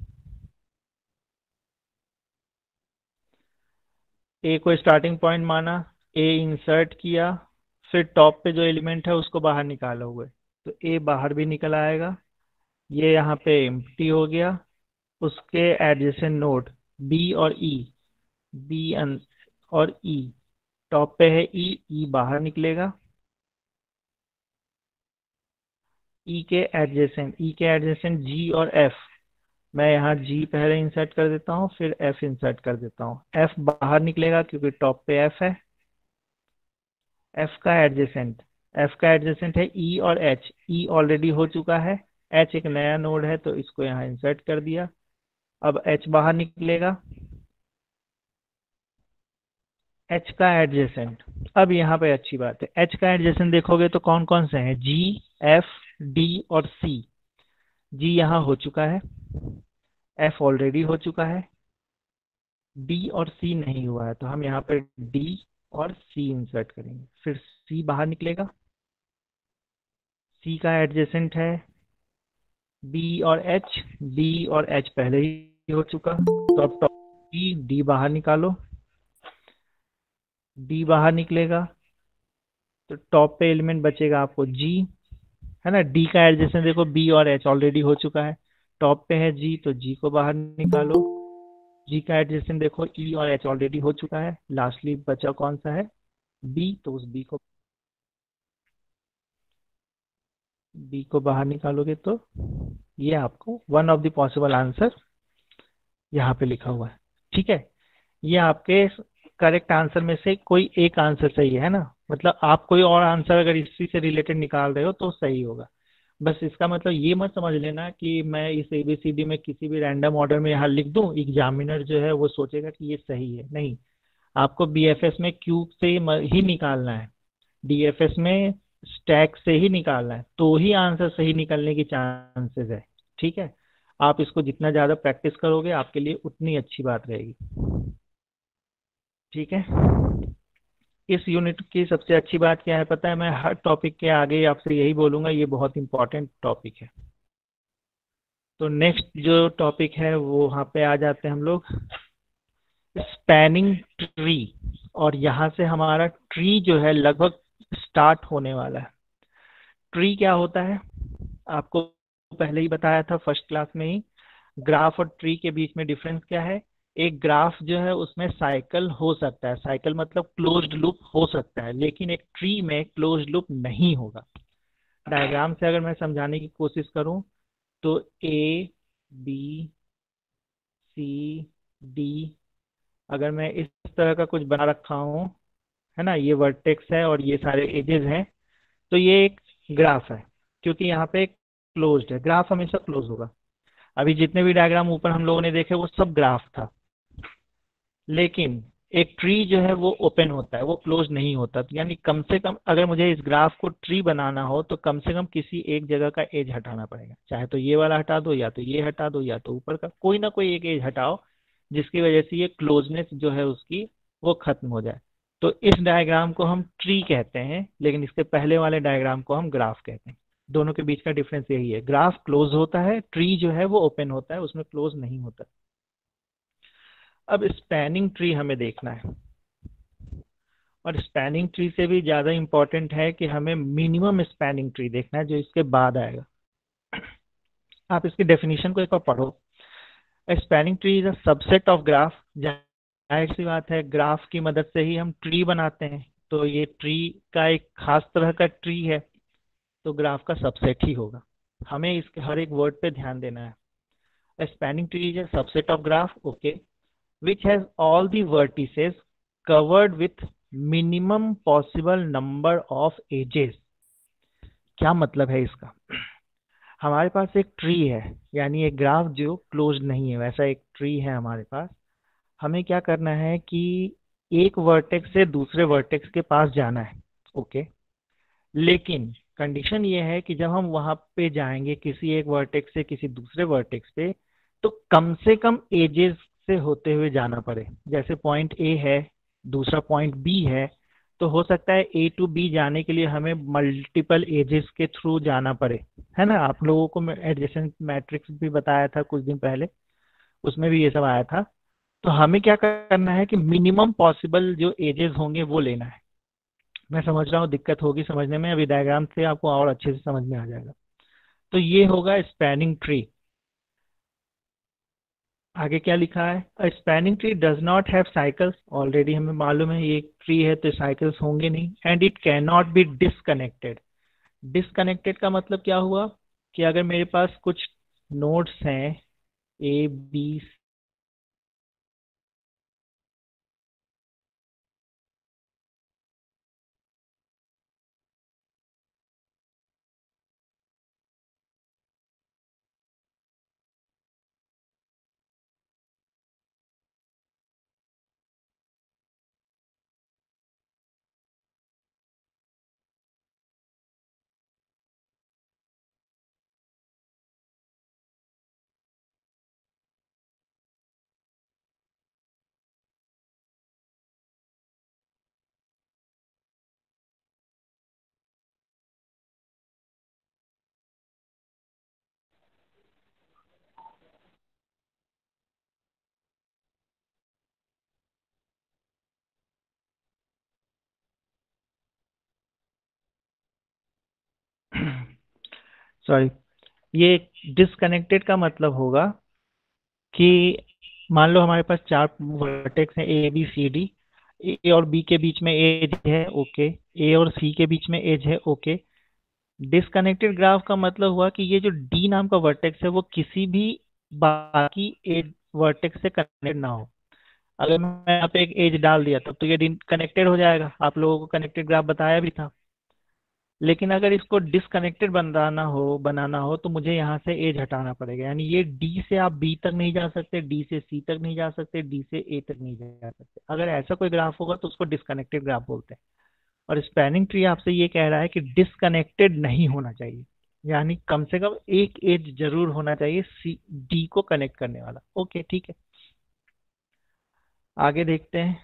ए को स्टार्टिंग पॉइंट माना, ए इंसर्ट किया, फिर टॉप पे जो एलिमेंट है उसको बाहर निकाला हुआ है, तो ए बाहर भी निकल आएगा। ये यहाँ पे एम्प्टी हो गया। उसके एडजेसेंट नोड बी और ई, बी और ई, टॉप पे है ई, ई बाहर निकलेगा। ई के एडजेसेंट ई के एडजेसेंट जी और एफ, मैं यहाँ जी पहले इंसर्ट कर देता हूँ, फिर एफ इंसर्ट कर देता हूँ। एफ बाहर निकलेगा क्योंकि टॉप पे एफ है। एफ का एडजेसेंट एफ का एडजेसेंट है ई और एच, ई ऑलरेडी हो चुका है, एच एक नया नोड है तो इसको यहाँ इंसर्ट कर दिया। अब एच बाहर निकलेगा, एच का एडजेसेंट। अब यहाँ पे अच्छी बात है, एच का एडजेसेंट देखोगे तो कौन कौन से हैं, जी, एफ, डी और सी। जी यहाँ हो चुका है, एफ ऑलरेडी हो चुका है, डी और सी नहीं हुआ है, तो हम यहाँ पे डी और सी इंसर्ट करेंगे, फिर सी बाहर निकलेगा। सी का एडजेसेंट है बी और एच, डी और एच पहले ही हो चुका, तो अब टॉप डी डी बाहर निकालो। डी बाहर निकलेगा तो टॉप पे एलिमेंट बचेगा आपको जी, है ना। डी का एडजेसेंट देखो बी और एच ऑलरेडी हो चुका है, टॉप पे है जी तो जी को बाहर निकालो। जी का एडजेसेंट देखो ई और एच ऑलरेडी हो चुका है, लास्टली बचा कौन सा है, बी, तो उस बी को बी को बाहर निकालोगे तो ये आपको one of the possible answer यहाँ पे लिखा हुआ है। ठीक है, ये आपके करेक्ट आंसर में से कोई एक आंसर सही है ना, मतलब आप कोई और आंसर अगर इसी से रिलेटेड निकाल रहे हो तो सही होगा। बस इसका मतलब ये मत समझ लेना कि मैं इस एबीसीडी में किसी भी रैंडम ऑर्डर में यहाँ लिख दूं, एग्जामिनर जो है वो सोचेगा कि ये सही है, नहीं। आपको बीएफएस में क्यूब से ही निकालना है, डीएफएस में स्टैक से ही निकालना है, तो ही आंसर सही निकलने की चांसेस है। ठीक है, आप इसको जितना ज़्यादा प्रैक्टिस करोगे आपके लिए उतनी अच्छी बात रहेगी। ठीक है, इस यूनिट की सबसे अच्छी बात क्या है पता है, मैं हर टॉपिक के आगे आपसे यही बोलूंगा, ये बहुत इंपॉर्टेंट टॉपिक है। तो नेक्स्ट जो टॉपिक है वो वहाँ पे आ जाते हैं हम लोग, स्पैनिंग ट्री। और यहाँ से हमारा ट्री जो है लगभग स्टार्ट होने वाला है। ट्री क्या होता है आपको पहले ही बताया था फर्स्ट क्लास में ही। ग्राफ और ट्री के बीच में डिफरेंस क्या है, एक ग्राफ जो है उसमें साइकिल हो सकता है, साइकिल मतलब क्लोज्ड लूप हो सकता है, लेकिन एक ट्री में क्लोज्ड लूप नहीं होगा। डायग्राम से अगर मैं समझाने की कोशिश करूं तो ए, बी, सी, डी, अगर मैं इस तरह का कुछ बना रखा हूं, है ना, ये वर्टेक्स है और ये सारे एजेस हैं, तो ये एक ग्राफ है, क्योंकि यहाँ पे क्लोज्ड है, ग्राफ हमेशा क्लोज होगा। अभी जितने भी डायग्राम ऊपर हम लोगों ने देखे वो सब ग्राफ था, लेकिन एक ट्री जो है वो ओपन होता है, वो क्लोज नहीं होता। तो यानी कम से कम अगर मुझे इस ग्राफ को ट्री बनाना हो तो कम से कम किसी एक जगह का एज हटाना पड़ेगा, चाहे तो ये वाला हटा दो, या तो ये हटा दो, या तो ऊपर का कोई ना कोई एक एज हटाओ, जिसकी वजह से ये क्लोजनेस जो है उसकी वो खत्म हो जाए। तो इस डायग्राम को हम ट्री कहते हैं, लेकिन इसके पहले वाले डायग्राम को हम ग्राफ कहते हैं। दोनों के बीच का डिफरेंस यही है, ग्राफ क्लोज होता है, ट्री जो है वो ओपन होता है, उसमें क्लोज नहीं होता। अब स्पैनिंग ट्री हमें देखना है, और स्पैनिंग ट्री से भी ज़्यादा इंपॉर्टेंट है कि हमें मिनिमम स्पैनिंग ट्री देखना है जो इसके बाद आएगा। आप इसकी डेफिनेशन को एक बार पढ़ो। Spanning tree is a subset of graph. जाहिर सी बात है, ग्राफ की मदद से ही हम ट्री बनाते हैं, तो ये ट्री का एक खास तरह का ट्री है, तो ग्राफ का सबसेट ही होगा। हमें इसके हर एक वर्ड पे ध्यान देना है। Spanning tree is a subset of graph, okay, which has all the vertices covered with minimum possible number of edges। क्या मतलब है इसका, हमारे पास एक ट्री है, यानी एक ग्राफ जो क्लोज नहीं है, वैसा एक ट्री है हमारे पास। हमें क्या करना है कि एक वर्टेक्स से दूसरे वर्टेक्स के पास जाना है, ओके। लेकिन कंडीशन ये है कि जब हम वहां पे जाएंगे किसी एक वर्टेक्स से किसी दूसरे वर्टेक्स पे, तो कम से कम एजेस से होते हुए जाना पड़े। जैसे पॉइंट ए है, दूसरा पॉइंट बी है, तो हो सकता है ए टू बी जाने के लिए हमें मल्टीपल एजेस के थ्रू जाना पड़े, है ना। आप लोगों को मैं एडजेसेंट मैट्रिक्स भी बताया था कुछ दिन पहले, उसमें भी ये सब आया था। तो हमें क्या करना है कि मिनिमम पॉसिबल जो एजेस होंगे वो लेना है। मैं समझ रहा हूँ दिक्कत होगी समझने में, अभी डायग्राम से आपको और अच्छे से समझ में आ जाएगा। तो ये होगा स्पैनिंग ट्री। आगे क्या लिखा है, a spanning tree does not have cycles. Already हमें मालूम है ये एक ट्री है तो साइकिल्स होंगे नहीं। And it can not be disconnected. Disconnected का मतलब क्या हुआ कि अगर मेरे पास कुछ नोड्स हैं ए बी, सॉरी, ये डिसकनेक्टेड का मतलब होगा कि मान लो हमारे पास चार वर्टेक्स हैं ए बी सी डी। ए और बी के बीच में एज है, ओके। ए और सी के बीच में एज है, ओके। डिसकनेक्टेड ग्राफ का मतलब हुआ कि ये जो डी नाम का वर्टेक्स है वो किसी भी बाकी एज वर्टेक्स से कनेक्टेड ना हो। अगर मैं यहाँ पे एक एज डाल दिया तब तो ये कनेक्टेड हो जाएगा, आप लोगों को कनेक्टेड ग्राफ बताया भी था। लेकिन अगर इसको डिसकनेक्टेड बनाना हो बनाना हो तो मुझे यहाँ से एज हटाना पड़ेगा। यानी ये डी से आप बी तक नहीं जा सकते, डी से सी तक नहीं जा सकते, डी से ए तक नहीं जा सकते। अगर ऐसा कोई ग्राफ होगा तो उसको डिसकनेक्टेड ग्राफ बोलते हैं। और स्पैनिंग ट्री आपसे ये कह रहा है कि डिसकनेक्टेड नहीं होना चाहिए, यानी कम से कम एक एज जरूर होना चाहिए सी डी को कनेक्ट करने वाला। ओके ठीक है, आगे देखते हैं।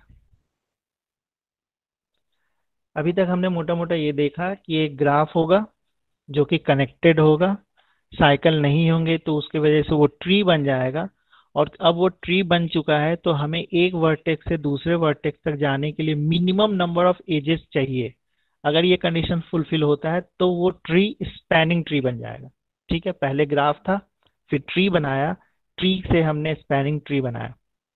अभी तक हमने मोटा मोटा ये देखा कि एक ग्राफ होगा जो कि कनेक्टेड होगा, साइकिल नहीं होंगे तो उसकी वजह से वो ट्री बन जाएगा। और अब वो ट्री बन चुका है तो हमें एक वर्टेक्स से दूसरे वर्टेक्स तक जाने के लिए मिनिमम नंबर ऑफ एजेस चाहिए। अगर ये कंडीशन फुलफिल होता है तो वो ट्री स्पैनिंग ट्री बन जाएगा। ठीक है, पहले ग्राफ था, फिर ट्री बनाया, ट्री से हमने स्पैनिंग ट्री बनाया।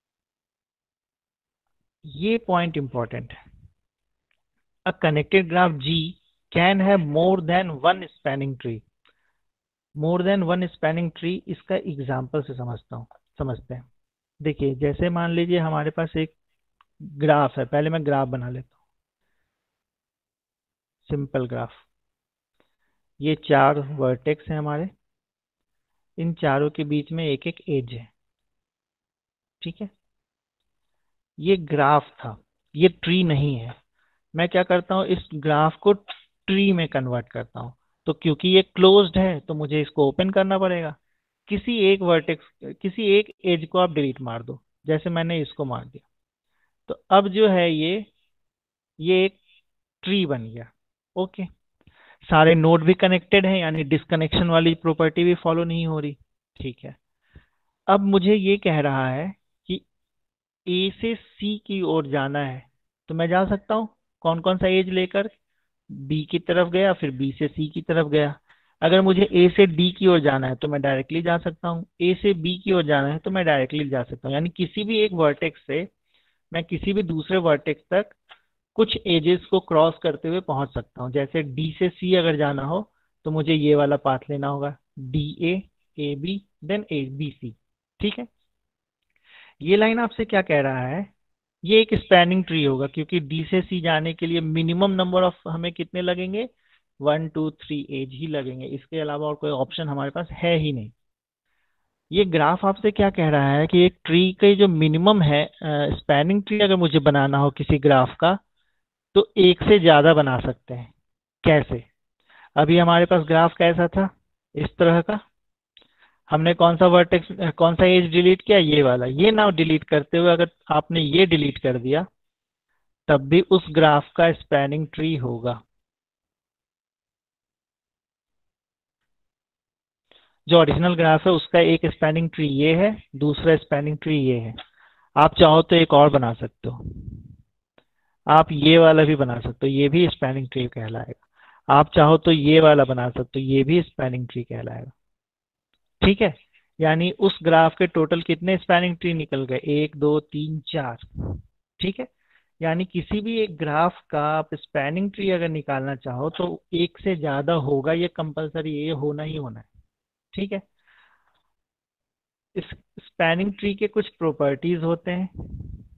ये पॉइंट इंपॉर्टेंट है। A connected graph G can have more than one spanning tree. More than one spanning tree, इसका एग्जाम्पल से समझता हूँ समझते हैं। देखिए जैसे मान लीजिए हमारे पास एक ग्राफ है, पहले मैं ग्राफ बना लेता हूँ, सिंपल ग्राफ। ये चार वर्टेक्स हैं हमारे, इन चारों के बीच में एक एक एज है, ठीक है। ये ग्राफ था, ये ट्री नहीं है। मैं क्या करता हूँ, इस ग्राफ को ट्री में कन्वर्ट करता हूँ। तो क्योंकि ये क्लोज्ड है तो मुझे इसको ओपन करना पड़ेगा। किसी एक वर्टेक्स किसी एक एज को आप डिलीट मार दो, जैसे मैंने इसको मार दिया। तो अब जो है ये ये एक ट्री बन गया, ओके। सारे नोड भी कनेक्टेड हैं, यानी डिस्कनेक्शन वाली प्रॉपर्टी भी फॉलो नहीं हो रही, ठीक है। अब मुझे ये कह रहा है कि ए से सी की ओर जाना है, तो मैं जा सकता हूँ कौन कौन सा एज लेकर, बी की तरफ गया, फिर बी से सी की तरफ गया। अगर मुझे ए से डी की ओर जाना है तो मैं डायरेक्टली जा सकता हूँ, ए से बी की ओर जाना है तो मैं डायरेक्टली जा सकता हूँ। यानी किसी भी एक वर्टेक्स से मैं किसी भी दूसरे वर्टेक्स तक कुछ एजेस को क्रॉस करते हुए पहुंच सकता हूं। जैसे डी से सी अगर जाना हो तो मुझे ये वाला पाथ लेना होगा, D A, A B, then A B C, ठीक है। ये लाइन आपसे क्या कह रहा है, ये एक स्पैनिंग ट्री होगा क्योंकि डी से सी जाने के लिए मिनिमम नंबर ऑफ हमें कितने लगेंगे, वन टू थ्री एज ही लगेंगे, इसके अलावा और कोई ऑप्शन हमारे पास है ही नहीं। ये ग्राफ आपसे क्या कह रहा है कि एक ट्री के जो मिनिमम है, स्पैनिंग ट्री अगर मुझे बनाना हो किसी ग्राफ का, तो एक से ज्यादा बना सकते हैं। कैसे? अभी हमारे पास ग्राफ कैसा था, इस तरह का। हमने कौन सा वर्टेक्स, कौन सा एज डिलीट किया, ये वाला। ये ना डिलीट करते हुए अगर आपने ये डिलीट कर दिया, तब भी उस ग्राफ का स्पैनिंग ट्री होगा। जो ओरिजिनल ग्राफ है उसका एक स्पैनिंग ट्री ये है, दूसरा स्पैनिंग ट्री ये है। आप चाहो तो एक और बना सकते हो, आप ये वाला भी बना सकते हो, ये भी स्पैनिंग ट्री कहलाएगा। आप चाहो तो ये वाला बना सकते हो, ये भी स्पैनिंग ट्री कहलाएगा। ठीक है। यानी उस ग्राफ के टोटल कितने स्पैनिंग ट्री निकल गए, एक दो तीन चार। ठीक है। यानी किसी भी एक ग्राफ का आप स्पैनिंग ट्री अगर निकालना चाहो तो एक से ज्यादा होगा, ये कंपलसरी, ये होना ही होना है। ठीक है। इस स्पैनिंग ट्री के कुछ प्रॉपर्टीज होते हैं।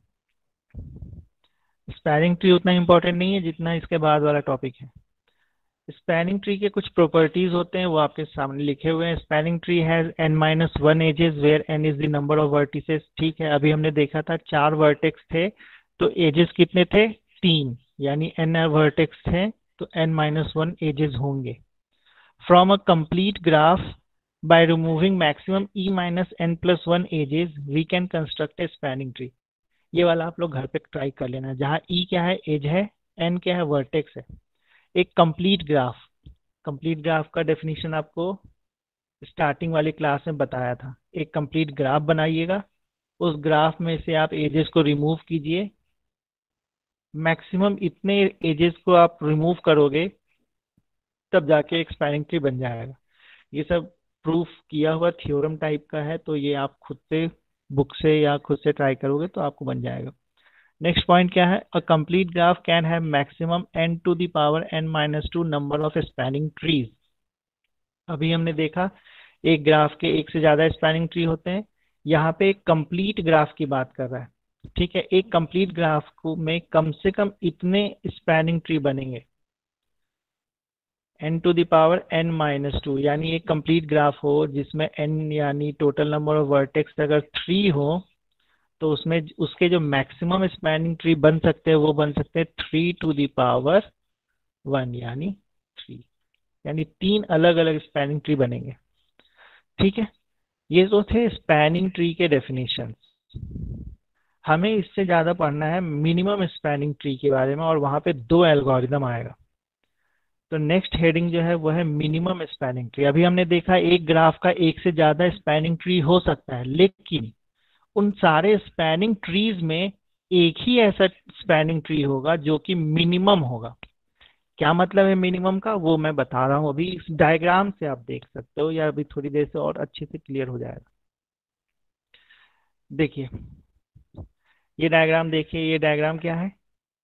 स्पैनिंग ट्री उतना इंपॉर्टेंट नहीं है जितना इसके बाद वाला टॉपिक है। स्पैनिंग ट्री के कुछ प्रॉपर्टीज होते हैं, वो आपके सामने लिखे हुए हैं। Spanning tree has N minus one edges where N is the number of vertices. ठीक है, अभी हमने देखा था चार वर्टेक्स थे, तो एजेस कितने थे, तीन। यानी एन वर्टेक्स थे तो एन माइनस वन एजेस होंगे। From a complete graph by removing maximum E minus N plus one edges we can construct a spanning tree. ये वाला आप लोग घर पे ट्राई कर लेना, जहाँ ई क्या है, एज है, एन क्या है, वर्टेक्स है। एक कंप्लीट ग्राफ, कंप्लीट ग्राफ का डेफिनेशन आपको स्टार्टिंग वाली क्लास में बताया था। एक कंप्लीट ग्राफ बनाइएगा, उस ग्राफ में से आप एजेस को रिमूव कीजिए। मैक्सिमम इतने एजेस को आप रिमूव करोगे तब जाके एक स्पैनिंग ट्री बन जाएगा। ये सब प्रूफ किया हुआ थ्योरम टाइप का है, तो ये आप खुद से बुक से या खुद से ट्राई करोगे तो आपको बन जाएगा। नेक्स्ट पॉइंट क्या है, a complete graph can have maximum N to the power N minus two number of spanning trees. अभी हमने देखा एक ग्राफ के एक से ज्यादा स्पैनिंग ट्री होते हैं, यहाँ पे एक कंप्लीट ग्राफ की बात कर रहा है। ठीक है, एक कंप्लीट ग्राफ को में कम से कम इतने स्पैनिंग ट्री बनेंगे, N to the power N minus two. यानी एक कंप्लीट ग्राफ हो जिसमें एन यानी टोटल नंबर ऑफ वर्टेक्स अगर थ्री हो, तो उसमें उसके जो मैक्सिमम स्पैनिंग ट्री बन सकते हैं वो बन सकते हैं three to the power one, यानी थ्री। यानी तीन अलग अलग स्पैनिंग ट्री बनेंगे। ठीक है, ये तो थे स्पैनिंग ट्री के डेफिनेशन। हमें इससे ज्यादा पढ़ना है मिनिमम स्पैनिंग ट्री के बारे में, और वहां पे दो एल्गोरिदम आएगा। तो नेक्स्ट हेडिंग जो है वो है मिनिमम स्पैनिंग ट्री। अभी हमने देखा एक ग्राफ का एक से ज्यादा स्पैनिंग ट्री हो सकता है, लेकिन उन सारे स्पैनिंग ट्रीज में एक ही ऐसा स्पैनिंग ट्री होगा जो कि मिनिमम होगा। क्या मतलब है मिनिमम का, वो मैं बता रहा हूँ अभी। इस डायग्राम से आप देख सकते हो, या अभी थोड़ी देर से और अच्छे से क्लियर हो जाएगा। देखिए, ये डायग्राम देखिए, ये डायग्राम क्या है,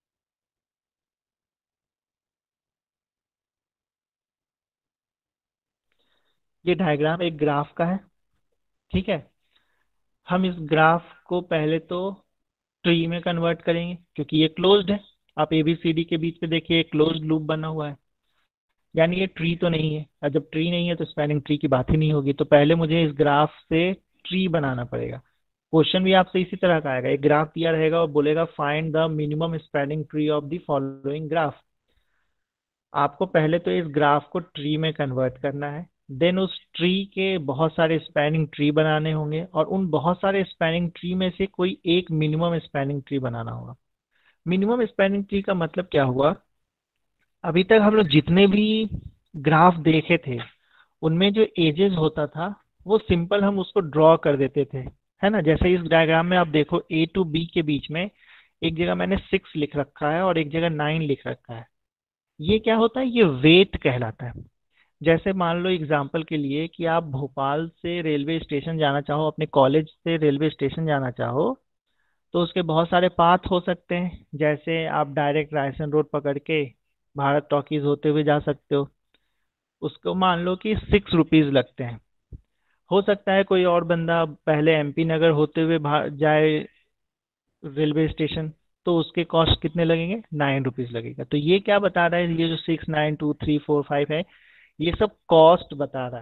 ये डायग्राम एक ग्राफ का है। ठीक है, हम इस ग्राफ को पहले तो ट्री में कन्वर्ट करेंगे क्योंकि ये क्लोज्ड है। आप एबीसीडी के बीच में देखिए एक क्लोज्ड लूप बना हुआ है, यानी ये ट्री तो नहीं है। और जब ट्री नहीं है तो स्पैनिंग ट्री की बात ही नहीं होगी। तो पहले मुझे इस ग्राफ से ट्री बनाना पड़ेगा। क्वेश्चन भी आपसे इसी तरह का आएगा, एक ग्राफ दिया रहेगा और बोलेगा find the minimum spanning tree of the following graph. आपको पहले तो इस ग्राफ को ट्री में कन्वर्ट करना है, देन उस ट्री के बहुत सारे स्पैनिंग ट्री बनाने होंगे, और उन बहुत सारे स्पैनिंग ट्री में से कोई एक मिनिमम स्पैनिंग ट्री बनाना होगा। मिनिमम स्पैनिंग ट्री का मतलब क्या हुआ, अभी तक हम लोग जितने भी ग्राफ देखे थे उनमें जो एजेस होता था वो सिंपल हम उसको ड्रॉ कर देते थे, है ना। जैसे इस डायग्राम में आप देखो ए टू बी के बीच में एक जगह मैंने सिक्स लिख रखा है और एक जगह नाइन लिख रखा है। ये क्या होता है, ये वेट कहलाता है। जैसे मान लो एग्जाम्पल के लिए कि आप भोपाल से रेलवे स्टेशन जाना चाहो, अपने कॉलेज से रेलवे स्टेशन जाना चाहो, तो उसके बहुत सारे पाथ हो सकते हैं। जैसे आप डायरेक्ट रायसन रोड पकड़ के भारत टॉकीज होते हुए जा सकते हो, उसको मान लो कि सिक्स रुपीज लगते हैं। हो सकता है कोई और बंदा पहले एमपी नगर होते हुए भा- जाए रेलवे स्टेशन, तो उसके कॉस्ट कितने लगेंगे, नाइन रुपीज लगेगा। तो ये क्या बता रहा है, ये जो six nine two three four five है, ये सब कॉस्ट बता रहा है।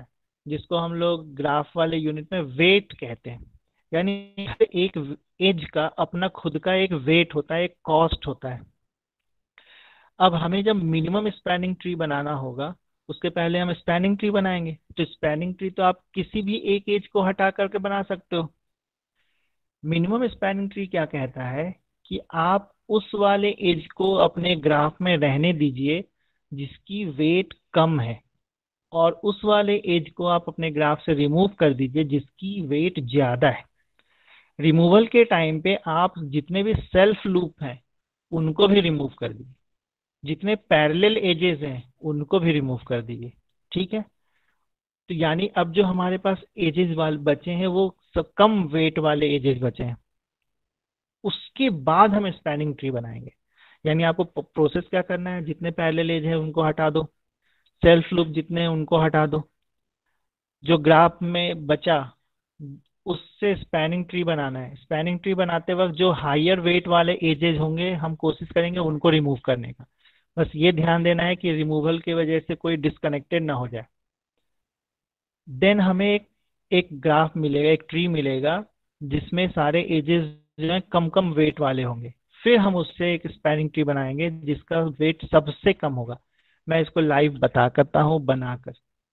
जिसको हम लोग ग्राफ वाले यूनिट में वेट कहते हैं। यानी हर एक एज का अपना खुद का एक वेट होता है, एक कॉस्ट होता है। अब हमें जब मिनिमम स्पैनिंग ट्री बनाना होगा, उसके पहले हम स्पैनिंग ट्री बनाएंगे। तो स्पैनिंग ट्री तो आप किसी भी एक एज को हटा करके बना सकते हो। मिनिमम स्पैनिंग ट्री क्या कहता है कि आप उस वाले एज को अपने ग्राफ में रहने दीजिए जिसकी वेट कम है, और उस वाले एज को आप अपने ग्राफ से रिमूव कर दीजिए जिसकी वेट ज्यादा है। रिमूवल के टाइम पे आप जितने भी सेल्फ लूप हैं उनको भी रिमूव कर दीजिए, जितने पैरेलल एजेस हैं उनको भी रिमूव कर दीजिए। ठीक है। तो यानी अब जो हमारे पास एजेस वाले बचे हैं वो सब कम वेट वाले एजेस बचे हैं। उसके बाद हम स्पैनिंग ट्री बनाएंगे। यानी आपको प्रोसेस क्या करना है, जितने पैरेलल एज है उनको हटा दो, सेल्फ लूप जितने हैं उनको हटा दो, जो ग्राफ में बचा उससे स्पैनिंग ट्री बनाना है। स्पैनिंग ट्री बनाते वक्त जो हायर वेट वाले एजेस होंगे हम कोशिश करेंगे उनको रिमूव करने का। बस ये ध्यान देना है कि रिमूवल की वजह से कोई डिस्कनेक्टेड ना हो जाए। देन हमें एक एक ग्राफ मिलेगा, एक ट्री मिलेगा जिसमें सारे एजेस जो है कम कम वेट वाले होंगे। फिर हम उससे एक स्पैनिंग ट्री बनाएंगे जिसका वेट सबसे कम होगा। मैं इसको लाइव बता करता हूँ बनाकर।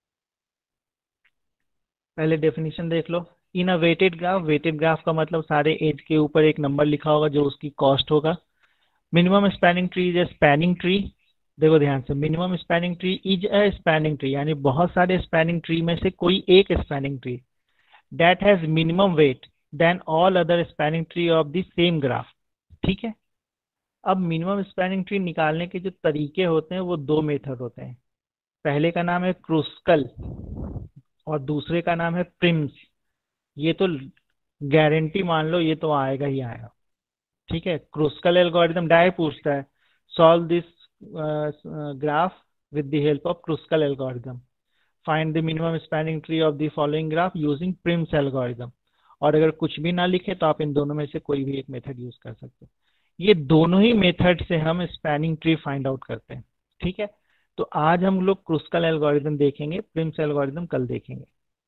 पहले डेफिनेशन देख लो। In a weighted graph, weighted graph का मतलब सारे एज के ऊपर एक नंबर लिखा होगा जो उसकी कॉस्ट होगा। Minimum spanning tree is a spanning tree. देखो ध्यान से, minimum spanning tree is a spanning tree, यानी बहुत सारे स्पैनिंग ट्री में से कोई एक spanning tree that has minimum weight than all other spanning tree of the same graph. ठीक है। अब मिनिमम स्पैनिंग ट्री निकालने के जो तरीके होते हैं वो दो मेथड होते हैं। पहले का नाम है क्रूस्कल और दूसरे का नाम है प्रिम्स। ये तो गारंटी मान लो, ये तो आएगा ही आएगा। ठीक है। क्रूस्कल एल्गोरिदम डायरेक्ट पूछता है solve this graph with the help of Kruskal algorithm, find the minimum spanning tree of the following graph using Prim's algorithm. और अगर कुछ भी ना लिखे तो आप इन दोनों में से कोई भी एक मेथड यूज कर सकते हो। ये दोनों ही मेथड से हम स्पैनिंग ट्री फाइंड आउट करते हैं। ठीक है। तो आज हम लोग क्रूस्कल एल्गोरिदम देखेंगे, प्रिम्स एल्गोरिदम कल देखेंगे।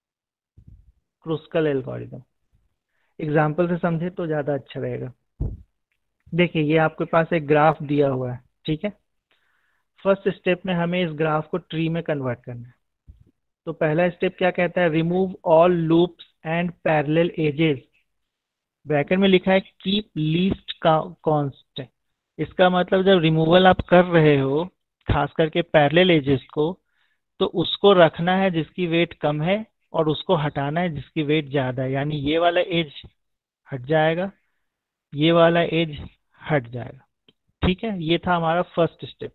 क्रूस्कल एल्गोरिदम एग्जाम्पल से समझे तो ज्यादा अच्छा रहेगा। देखिए ये आपके पास एक ग्राफ दिया हुआ है। ठीक है। फर्स्ट स्टेप में हमें इस ग्राफ को ट्री में कन्वर्ट करना है। तो पहला स्टेप क्या कहता है, remove all loops and parallel edges. Bracket में लिखा है कीप लीस्ट कांस्टेंट। इसका मतलब जब रिमूवल आप कर रहे हो खास करके पैरेलल एजेस को, तो उसको रखना है जिसकी वेट कम है और उसको हटाना है जिसकी वेट ज्यादा है। यानी ये वाला एज हट जाएगा, ये वाला एज हट जाएगा। ठीक है। ये था हमारा फर्स्ट स्टेप।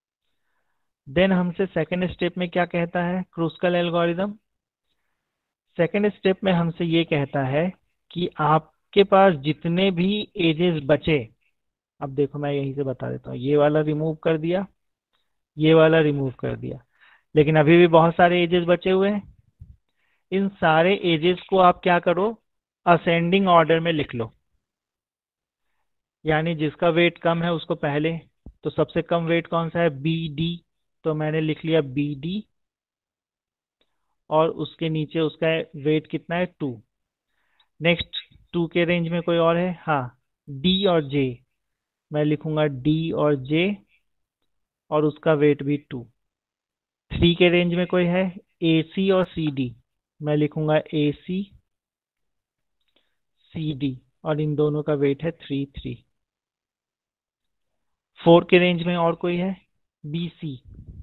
देन हमसे सेकंड स्टेप में क्या कहता है क्रूस्कल एल्गोरिदम। सेकंड स्टेप में हमसे ये कहता है कि आपके पास जितने भी एजेस बचे, अब देखो मैं यहीं से बता देता हूँ, ये वाला रिमूव कर दिया, ये वाला रिमूव कर दिया, लेकिन अभी भी बहुत सारे एजेस बचे हुए हैं। इन सारे एजेस को आप क्या करो, असेंडिंग ऑर्डर में लिख लो। यानी जिसका वेट कम है उसको पहले, तो सबसे कम वेट कौन सा है, बी डी। तो मैंने लिख लिया बी डी, और उसके नीचे उसका वेट कितना है, टू। नेक्स्ट टू के रेंज में कोई और है, हाँ, डी और जे। मैं लिखूंगा डी और जे, और उसका वेट भी टू। थ्री के रेंज में कोई है, ए सी और सी डी। मैं लिखूंगा ए सी सी डी, और इन दोनों का वेट है थ्री थ्री। फोर के रेंज में और कोई है, बी सी,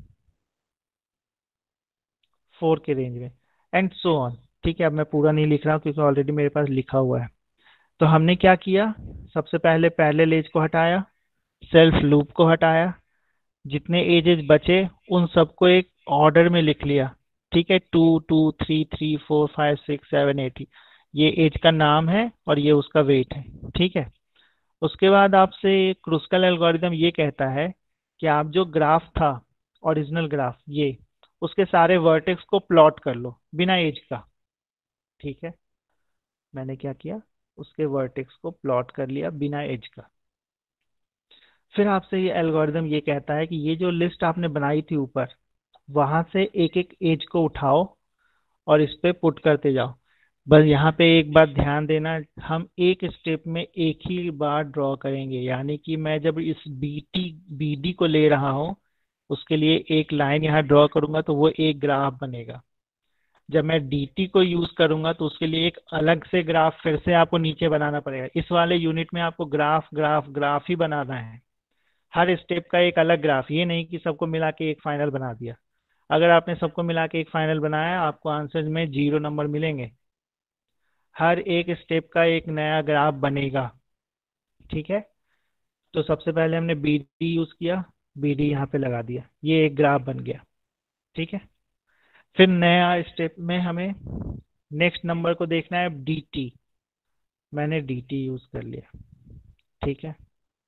फोर के रेंज में, एंड सो ऑन। ठीक है। अब मैं पूरा नहीं लिख रहा हूँ क्योंकि ऑलरेडी मेरे पास लिखा हुआ है। तो हमने क्या किया, सबसे पहले पैरेलल एज को हटाया, सेल्फ लूप को हटाया, जितने एजेस बचे उन सबको एक ऑर्डर में लिख लिया। ठीक है। Two two three three four five six seven eight, ये एज का नाम है और ये उसका वेट है। ठीक है। उसके बाद आपसे क्रूस्कल एल्गोरिदम ये कहता है कि आप जो ग्राफ था, ओरिजिनल ग्राफ ये, उसके सारे वर्टेक्स को प्लॉट कर लो बिना एज का। ठीक है। मैंने क्या किया, उसके वर्टेक्स को प्लॉट कर लिया बिना एज का। फिर आपसे ये एल्गोरिदम ये कहता है कि ये जो लिस्ट आपने बनाई थी ऊपर, वहां से एक एक एज को उठाओ और इस पे पुट करते जाओ। बस यहाँ पे एक बात ध्यान देना, हम एक स्टेप में एक ही बार ड्रॉ करेंगे, यानी कि मैं जब इस बी टी बी डी को ले रहा हूँ उसके लिए एक लाइन यहाँ ड्रॉ करूंगा तो वो एक ग्राफ बनेगा। जब मैं डी टी को यूज करूंगा तो उसके लिए एक अलग से ग्राफ फिर से आपको नीचे बनाना पड़ेगा। इस वाले यूनिट में आपको ग्राफ ग्राफ ग्राफ ही बनाना है, हर स्टेप का एक अलग ग्राफ, ये नहीं कि सबको मिला के एक फाइनल बना दिया। अगर आपने सबको मिला के एक फाइनल बनाया आपको आंसर में जीरो नंबर मिलेंगे। हर एक स्टेप का एक नया ग्राफ बनेगा। ठीक है, तो सबसे पहले हमने बी डी यूज किया, बी डी यहाँ पे लगा दिया, ये एक ग्राफ बन गया। ठीक है, फिर नया स्टेप में हमें नेक्स्ट नंबर को देखना है डी टी, मैंने डी टी यूज कर लिया। ठीक है,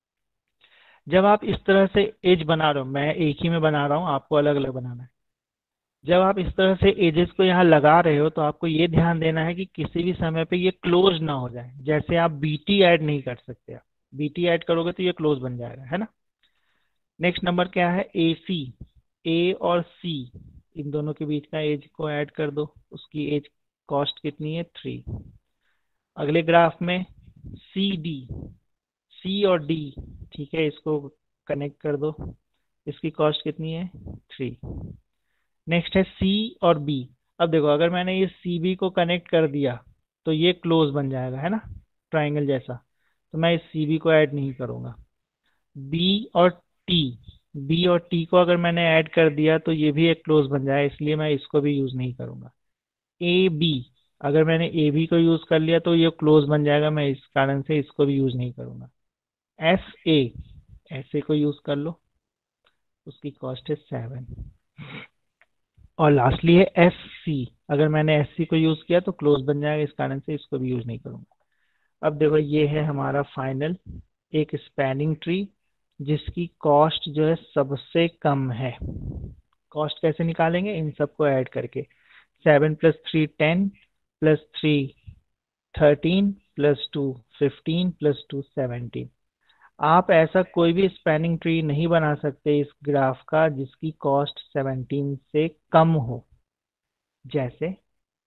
जब आप इस तरह से एज बना रहे हो, मैं एक ही में बना रहा हूँ, आपको अलग अलग बनाना है। जब आप इस तरह से एजेस को यहाँ लगा रहे हो तो आपको ये ध्यान देना है कि किसी भी समय पे ये क्लोज ना हो जाए। जैसे आप बी टी ऐड नहीं कर सकते, आप बी टी ऐड करोगे तो ये क्लोज बन जाएगा, है ना। नेक्स्ट नंबर क्या है, ए सी, ए और सी, इन दोनों के बीच का एज को ऐड कर दो, उसकी एज कॉस्ट कितनी है, थ्री। अगले ग्राफ में सी डी, सी और डी, ठीक है, इसको कनेक्ट कर दो, इसकी कॉस्ट कितनी है, थ्री। नेक्स्ट है सी और बी। अब देखो अगर मैंने ये सी बी को कनेक्ट कर दिया तो ये क्लोज बन जाएगा, है ना, ट्राइंगल जैसा, तो मैं इस सी बी को ऐड नहीं करूंगा। बी और टी, बी और टी को अगर मैंने ऐड कर दिया तो ये भी एक क्लोज बन जाए, इसलिए मैं इसको भी यूज नहीं करूंगा। ए बी, अगर मैंने ए बी को यूज कर लिया तो ये क्लोज बन जाएगा, मैं इस कारण से इसको भी यूज नहीं करूंगा। एस ए, एस ए को यूज कर लो, उसकी कॉस्ट है सेवन। और लास्टली है एस सी, अगर मैंने एस सी को यूज किया तो क्लोज बन जाएगा, इस कारण से इसको भी यूज नहीं करूंगा। अब देखो ये है हमारा फाइनल एक स्पैनिंग ट्री जिसकी कॉस्ट जो है सबसे कम है। कॉस्ट कैसे निकालेंगे, इन सबको ऐड करके, seven plus three ten, plus three thirteen, plus two fifteen, plus two seventeen. आप ऐसा कोई भी स्पैनिंग ट्री नहीं बना सकते इस ग्राफ का जिसकी कॉस्ट सेवनटीन से कम हो। जैसे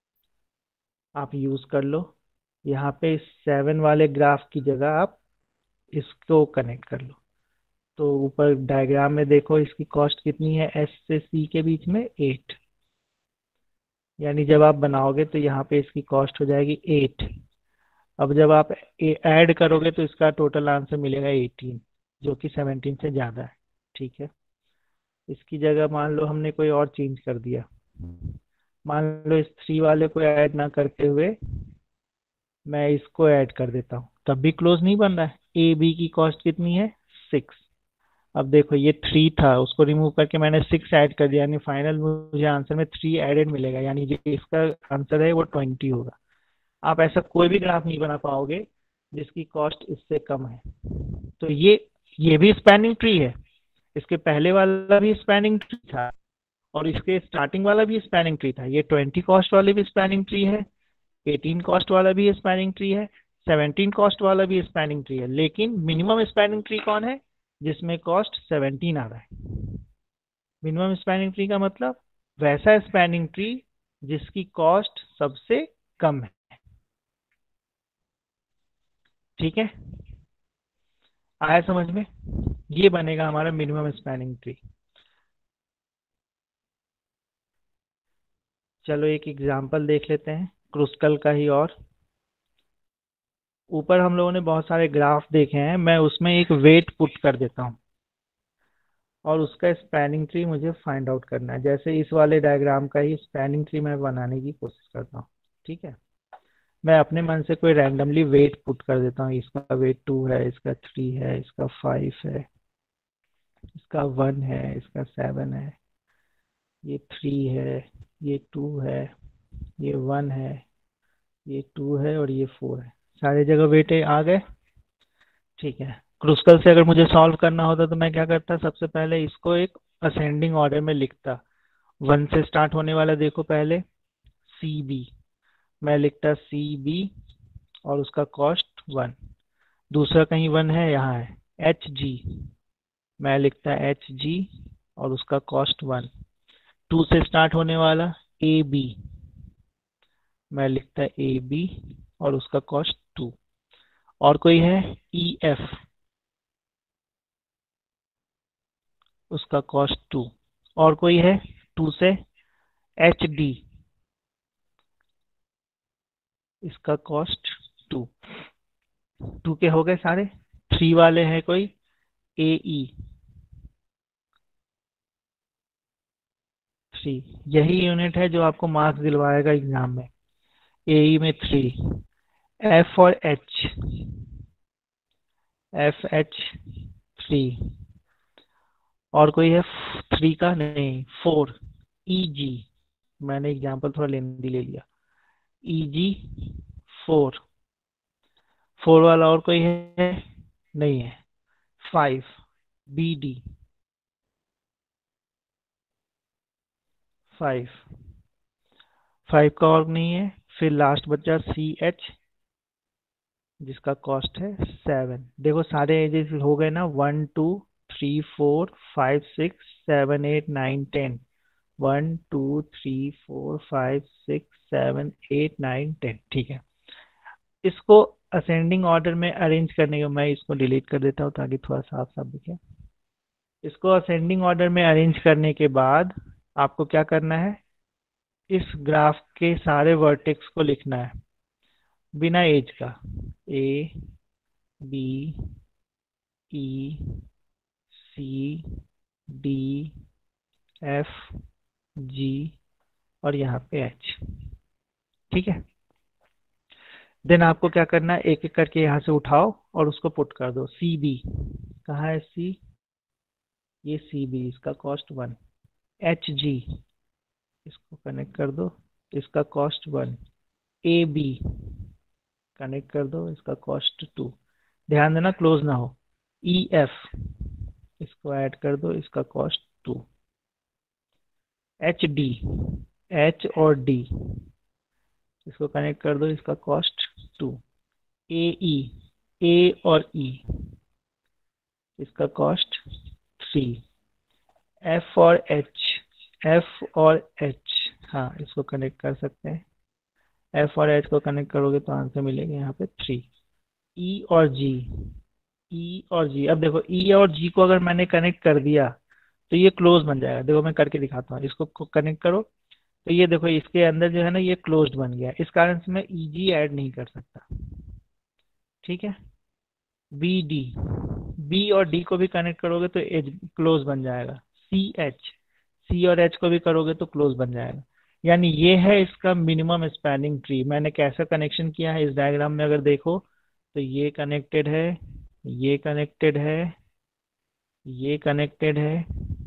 आप यूज कर लो, यहाँ पे सेवन वाले ग्राफ की जगह आप इसको कनेक्ट कर लो, तो ऊपर डायग्राम में देखो इसकी कॉस्ट कितनी है, एस से सी के बीच में एट, यानी जब आप बनाओगे तो यहाँ पे इसकी कॉस्ट हो जाएगी एट। अब जब आप ऐड करोगे तो इसका टोटल आंसर मिलेगा एटीन, जो कि सेवनटीन से ज़्यादा है। ठीक है, इसकी जगह मान लो हमने कोई और चेंज कर दिया, मान लो इस थ्री वाले को ऐड ना करते हुए मैं इसको ऐड कर देता हूँ, तब भी क्लोज नहीं बन रहा है। ए बी की कॉस्ट कितनी है, सिक्स। अब देखो ये थ्री था, उसको रिमूव करके मैंने सिक्स ऐड कर दिया, यानी फाइनल मुझे आंसर में थ्री एडेड मिलेगा, यानी जो इसका आंसर है वो ट्वेंटी होगा। आप ऐसा कोई भी ग्राफ नहीं बना पाओगे जिसकी कॉस्ट इससे कम है। तो ये ये भी स्पैनिंग ट्री है, इसके पहले वाला भी स्पैनिंग ट्री था और इसके स्टार्टिंग वाला भी स्पैनिंग ट्री था। ये ट्वेंटी कॉस्ट वाले भी स्पैनिंग ट्री है, एटीन कॉस्ट वाला भी स्पैनिंग ट्री है, सेवनटीन कॉस्ट वाला भी स्पैनिंग ट्री है, लेकिन मिनिमम स्पैनिंग ट्री कौन है, जिसमें कॉस्ट सेवनटीन आ रहा है। मिनिमम स्पैनिंग ट्री का मतलब वैसा स्पैनिंग ट्री जिसकी कॉस्ट सबसे कम है। ठीक है, आया समझ में, ये बनेगा हमारा मिनिमम स्पैनिंग ट्री। चलो एक एग्जांपल देख लेते हैं क्रुस्कल का ही। और ऊपर हम लोगों ने बहुत सारे ग्राफ देखे हैं, मैं उसमें एक वेट पुट कर देता हूँ और उसका स्पैनिंग ट्री मुझे फाइंड आउट करना है। जैसे इस वाले डायग्राम का ही स्पैनिंग ट्री मैं बनाने की कोशिश करता हूँ। ठीक है, मैं अपने मन से कोई रैंडमली वेट पुट कर देता हूँ, इसका वेट टू है, इसका थ्री है, इसका फाइव है, इसका वन है, इसका सेवन है, ये थ्री है, ये टू है, ये वन है, ये टू है और ये फोर है। सारे जगह वेट आ गए। ठीक है, क्रुस्कल से अगर मुझे सॉल्व करना होता तो मैं क्या करता, सबसे पहले इसको एक असेंडिंग ऑर्डर में लिखता। वन से स्टार्ट होने वाला देखो पहले सी बी, मैं लिखता सी बी और उसका कॉस्ट वन। दूसरा कहीं वन है, यहाँ है एच जी, मैं लिखता एच जी और उसका कॉस्ट वन। टू से स्टार्ट होने वाला ए बी, मैं लिखता है ए बी और उसका कॉस्ट टू। और कोई है ई एफ, उसका कॉस्ट टू। और कोई है टू से एच डी, इसका कॉस्ट टू। टू के हो गए सारे। थ्री वाले हैं कोई ए ई, थ्री। यही यूनिट है जो आपको मार्क्स दिलवाएगा एग्जाम में। ए ई में थ्री। एफ और एच, एफ एच थ्री। और कोई है थ्री का नहीं, फोर ई जी। मैंने एग्जाम्पल थोड़ा लेंदी ले लिया। ई जी फोर। फोर वाला और कोई है नहीं है। Five B D, five. Five का और नहीं है। फिर लास्ट बचा सी एच, जिसका कॉस्ट है सेवन। देखो सारे एजेस हो गए ना, one two three four five six seven eight nine ten. One two three four five six seven eight nine ten. ठीक है। इसको असेंडिंग ऑर्डर में अरेंज करने के, मैं इसको डिलीट कर देता हूँ ताकि थोड़ा साफ साफ दिखे। इसको असेंडिंग ऑर्डर में अरेंज करने के बाद आपको क्या करना है, इस ग्राफ के सारे वर्टेक्स को लिखना है बिना एज का। A B E C D F G और यहाँ पे एच। ठीक है। देन आपको क्या करना है, एक एक करके यहाँ से उठाओ और उसको पुट कर दो। सी बी कहाँ है, सी, ये सी बी, इसका कॉस्ट वन। एच जी, इसको कनेक्ट कर दो, इसका cost one. A B connect कर दो, इसका कॉस्ट टू। ध्यान देना क्लोज ना हो। ई एफ, इसको ऐड कर दो, इसका cost two. H D, H और डी, इसको कनेक्ट कर दो, इसका कॉस्ट टू। ए ई, ए और ई, इसका कॉस्ट थ्री। एफ और एच, एफ और एच, हाँ इसको कनेक्ट कर सकते हैं। एफ और एच को कनेक्ट करोगे तो आंसर मिलेगा यहाँ पे थ्री। ई और जी, ई और जी, अब देखो ई और जी को अगर मैंने कनेक्ट कर दिया तो ये क्लोज बन जाएगा। देखो मैं करके दिखाता हूँ, इसको कनेक्ट करो तो ये देखो इसके अंदर जो है ना ये क्लोज्ड बन गया। इस कारण से मैं ई जी ऐड नहीं कर सकता। ठीक है। बी डी, बी और डी को भी कनेक्ट करोगे तो एच क्लोज बन जाएगा। सी एच, सी और एच को भी करोगे तो क्लोज बन जाएगा। यानी ये है इसका मिनिमम स्पैनिंग ट्री। मैंने कैसा कनेक्शन किया है इस डायग्राम में अगर देखो तो ये कनेक्टेड है, ये कनेक्टेड है, ये कनेक्टेड है,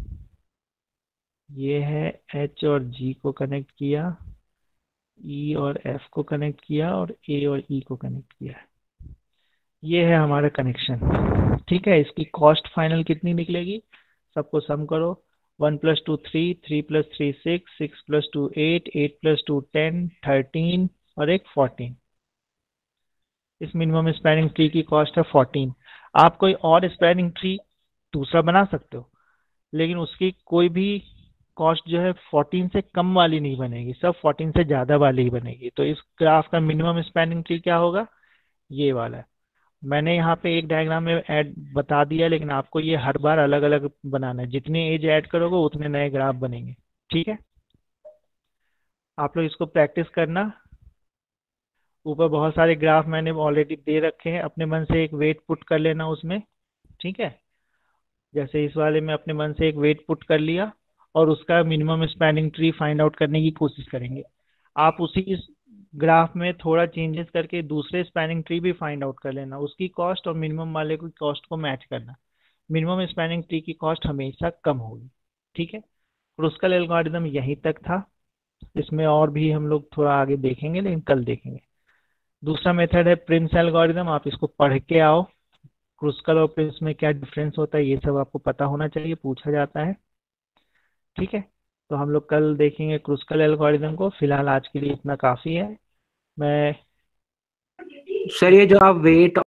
ये है एच और जी को कनेक्ट किया, ई और एफ को कनेक्ट किया और ए और ई को कनेक्ट किया। ये है हमारा कनेक्शन। ठीक है। इसकी कॉस्ट फाइनल कितनी निकलेगी, सबको सम करो। One plus two three, three plus three six, six plus two eight, eight plus two ten, thirteen और एक फोर्टीन। इस मिनिमम स्पैनिंग ट्री की कॉस्ट है फोर्टीन। आप कोई और स्पैनिंग ट्री दूसरा बना सकते हो, लेकिन उसकी कोई भी कॉस्ट जो है फोर्टीन से कम वाली नहीं बनेगी, सब फोर्टीन से ज़्यादा वाली ही बनेगी। तो इस ग्राफ का मिनिमम स्पैनिंग ट्री क्या होगा, ये वाला है। मैंने यहाँ पे एक डायग्राम में ऐड बता दिया, लेकिन आपको ये हर बार अलग अलग बनाना है। जितनी एज ऐड करोगे उतने नए ग्राफ बनेंगे। ठीक है। आप लोग इसको प्रैक्टिस करना। ऊपर बहुत सारे ग्राफ मैंने ऑलरेडी दे रखे हैं, अपने मन से एक वेट पुट कर लेना उसमें। ठीक है। जैसे इस वाले में अपने मन से एक वेट पुट कर लिया और उसका minimum spanning tree find out करने की कोशिश करेंगे। आप उसी इस ग्राफ में थोड़ा चेंजेस करके दूसरे स्पैनिंग ट्री भी फाइंड आउट कर लेना, उसकी कॉस्ट और मिनिमम वाले की कॉस्ट को मैच करना। मिनिमम स्पैनिंग ट्री की कॉस्ट हमेशा कम होगी। ठीक है। क्रुस्कल एल्गोरिदम यहीं तक था। इसमें और भी हम लोग थोड़ा आगे देखेंगे, लेकिन कल देखेंगे। दूसरा मेथड है प्रिम्स एल्गोरिदम। आप इसको पढ़ के आओ, क्रुस्कल और प्रिम्स में क्या डिफरेंस होता है ये सब आपको पता होना चाहिए, पूछा जाता है। ठीक है। तो हम लोग कल देखेंगे क्रुस्कल एल्गोरिदम को। फिलहाल आज के लिए इतना काफ़ी है। मैं सर ये जो आप वेट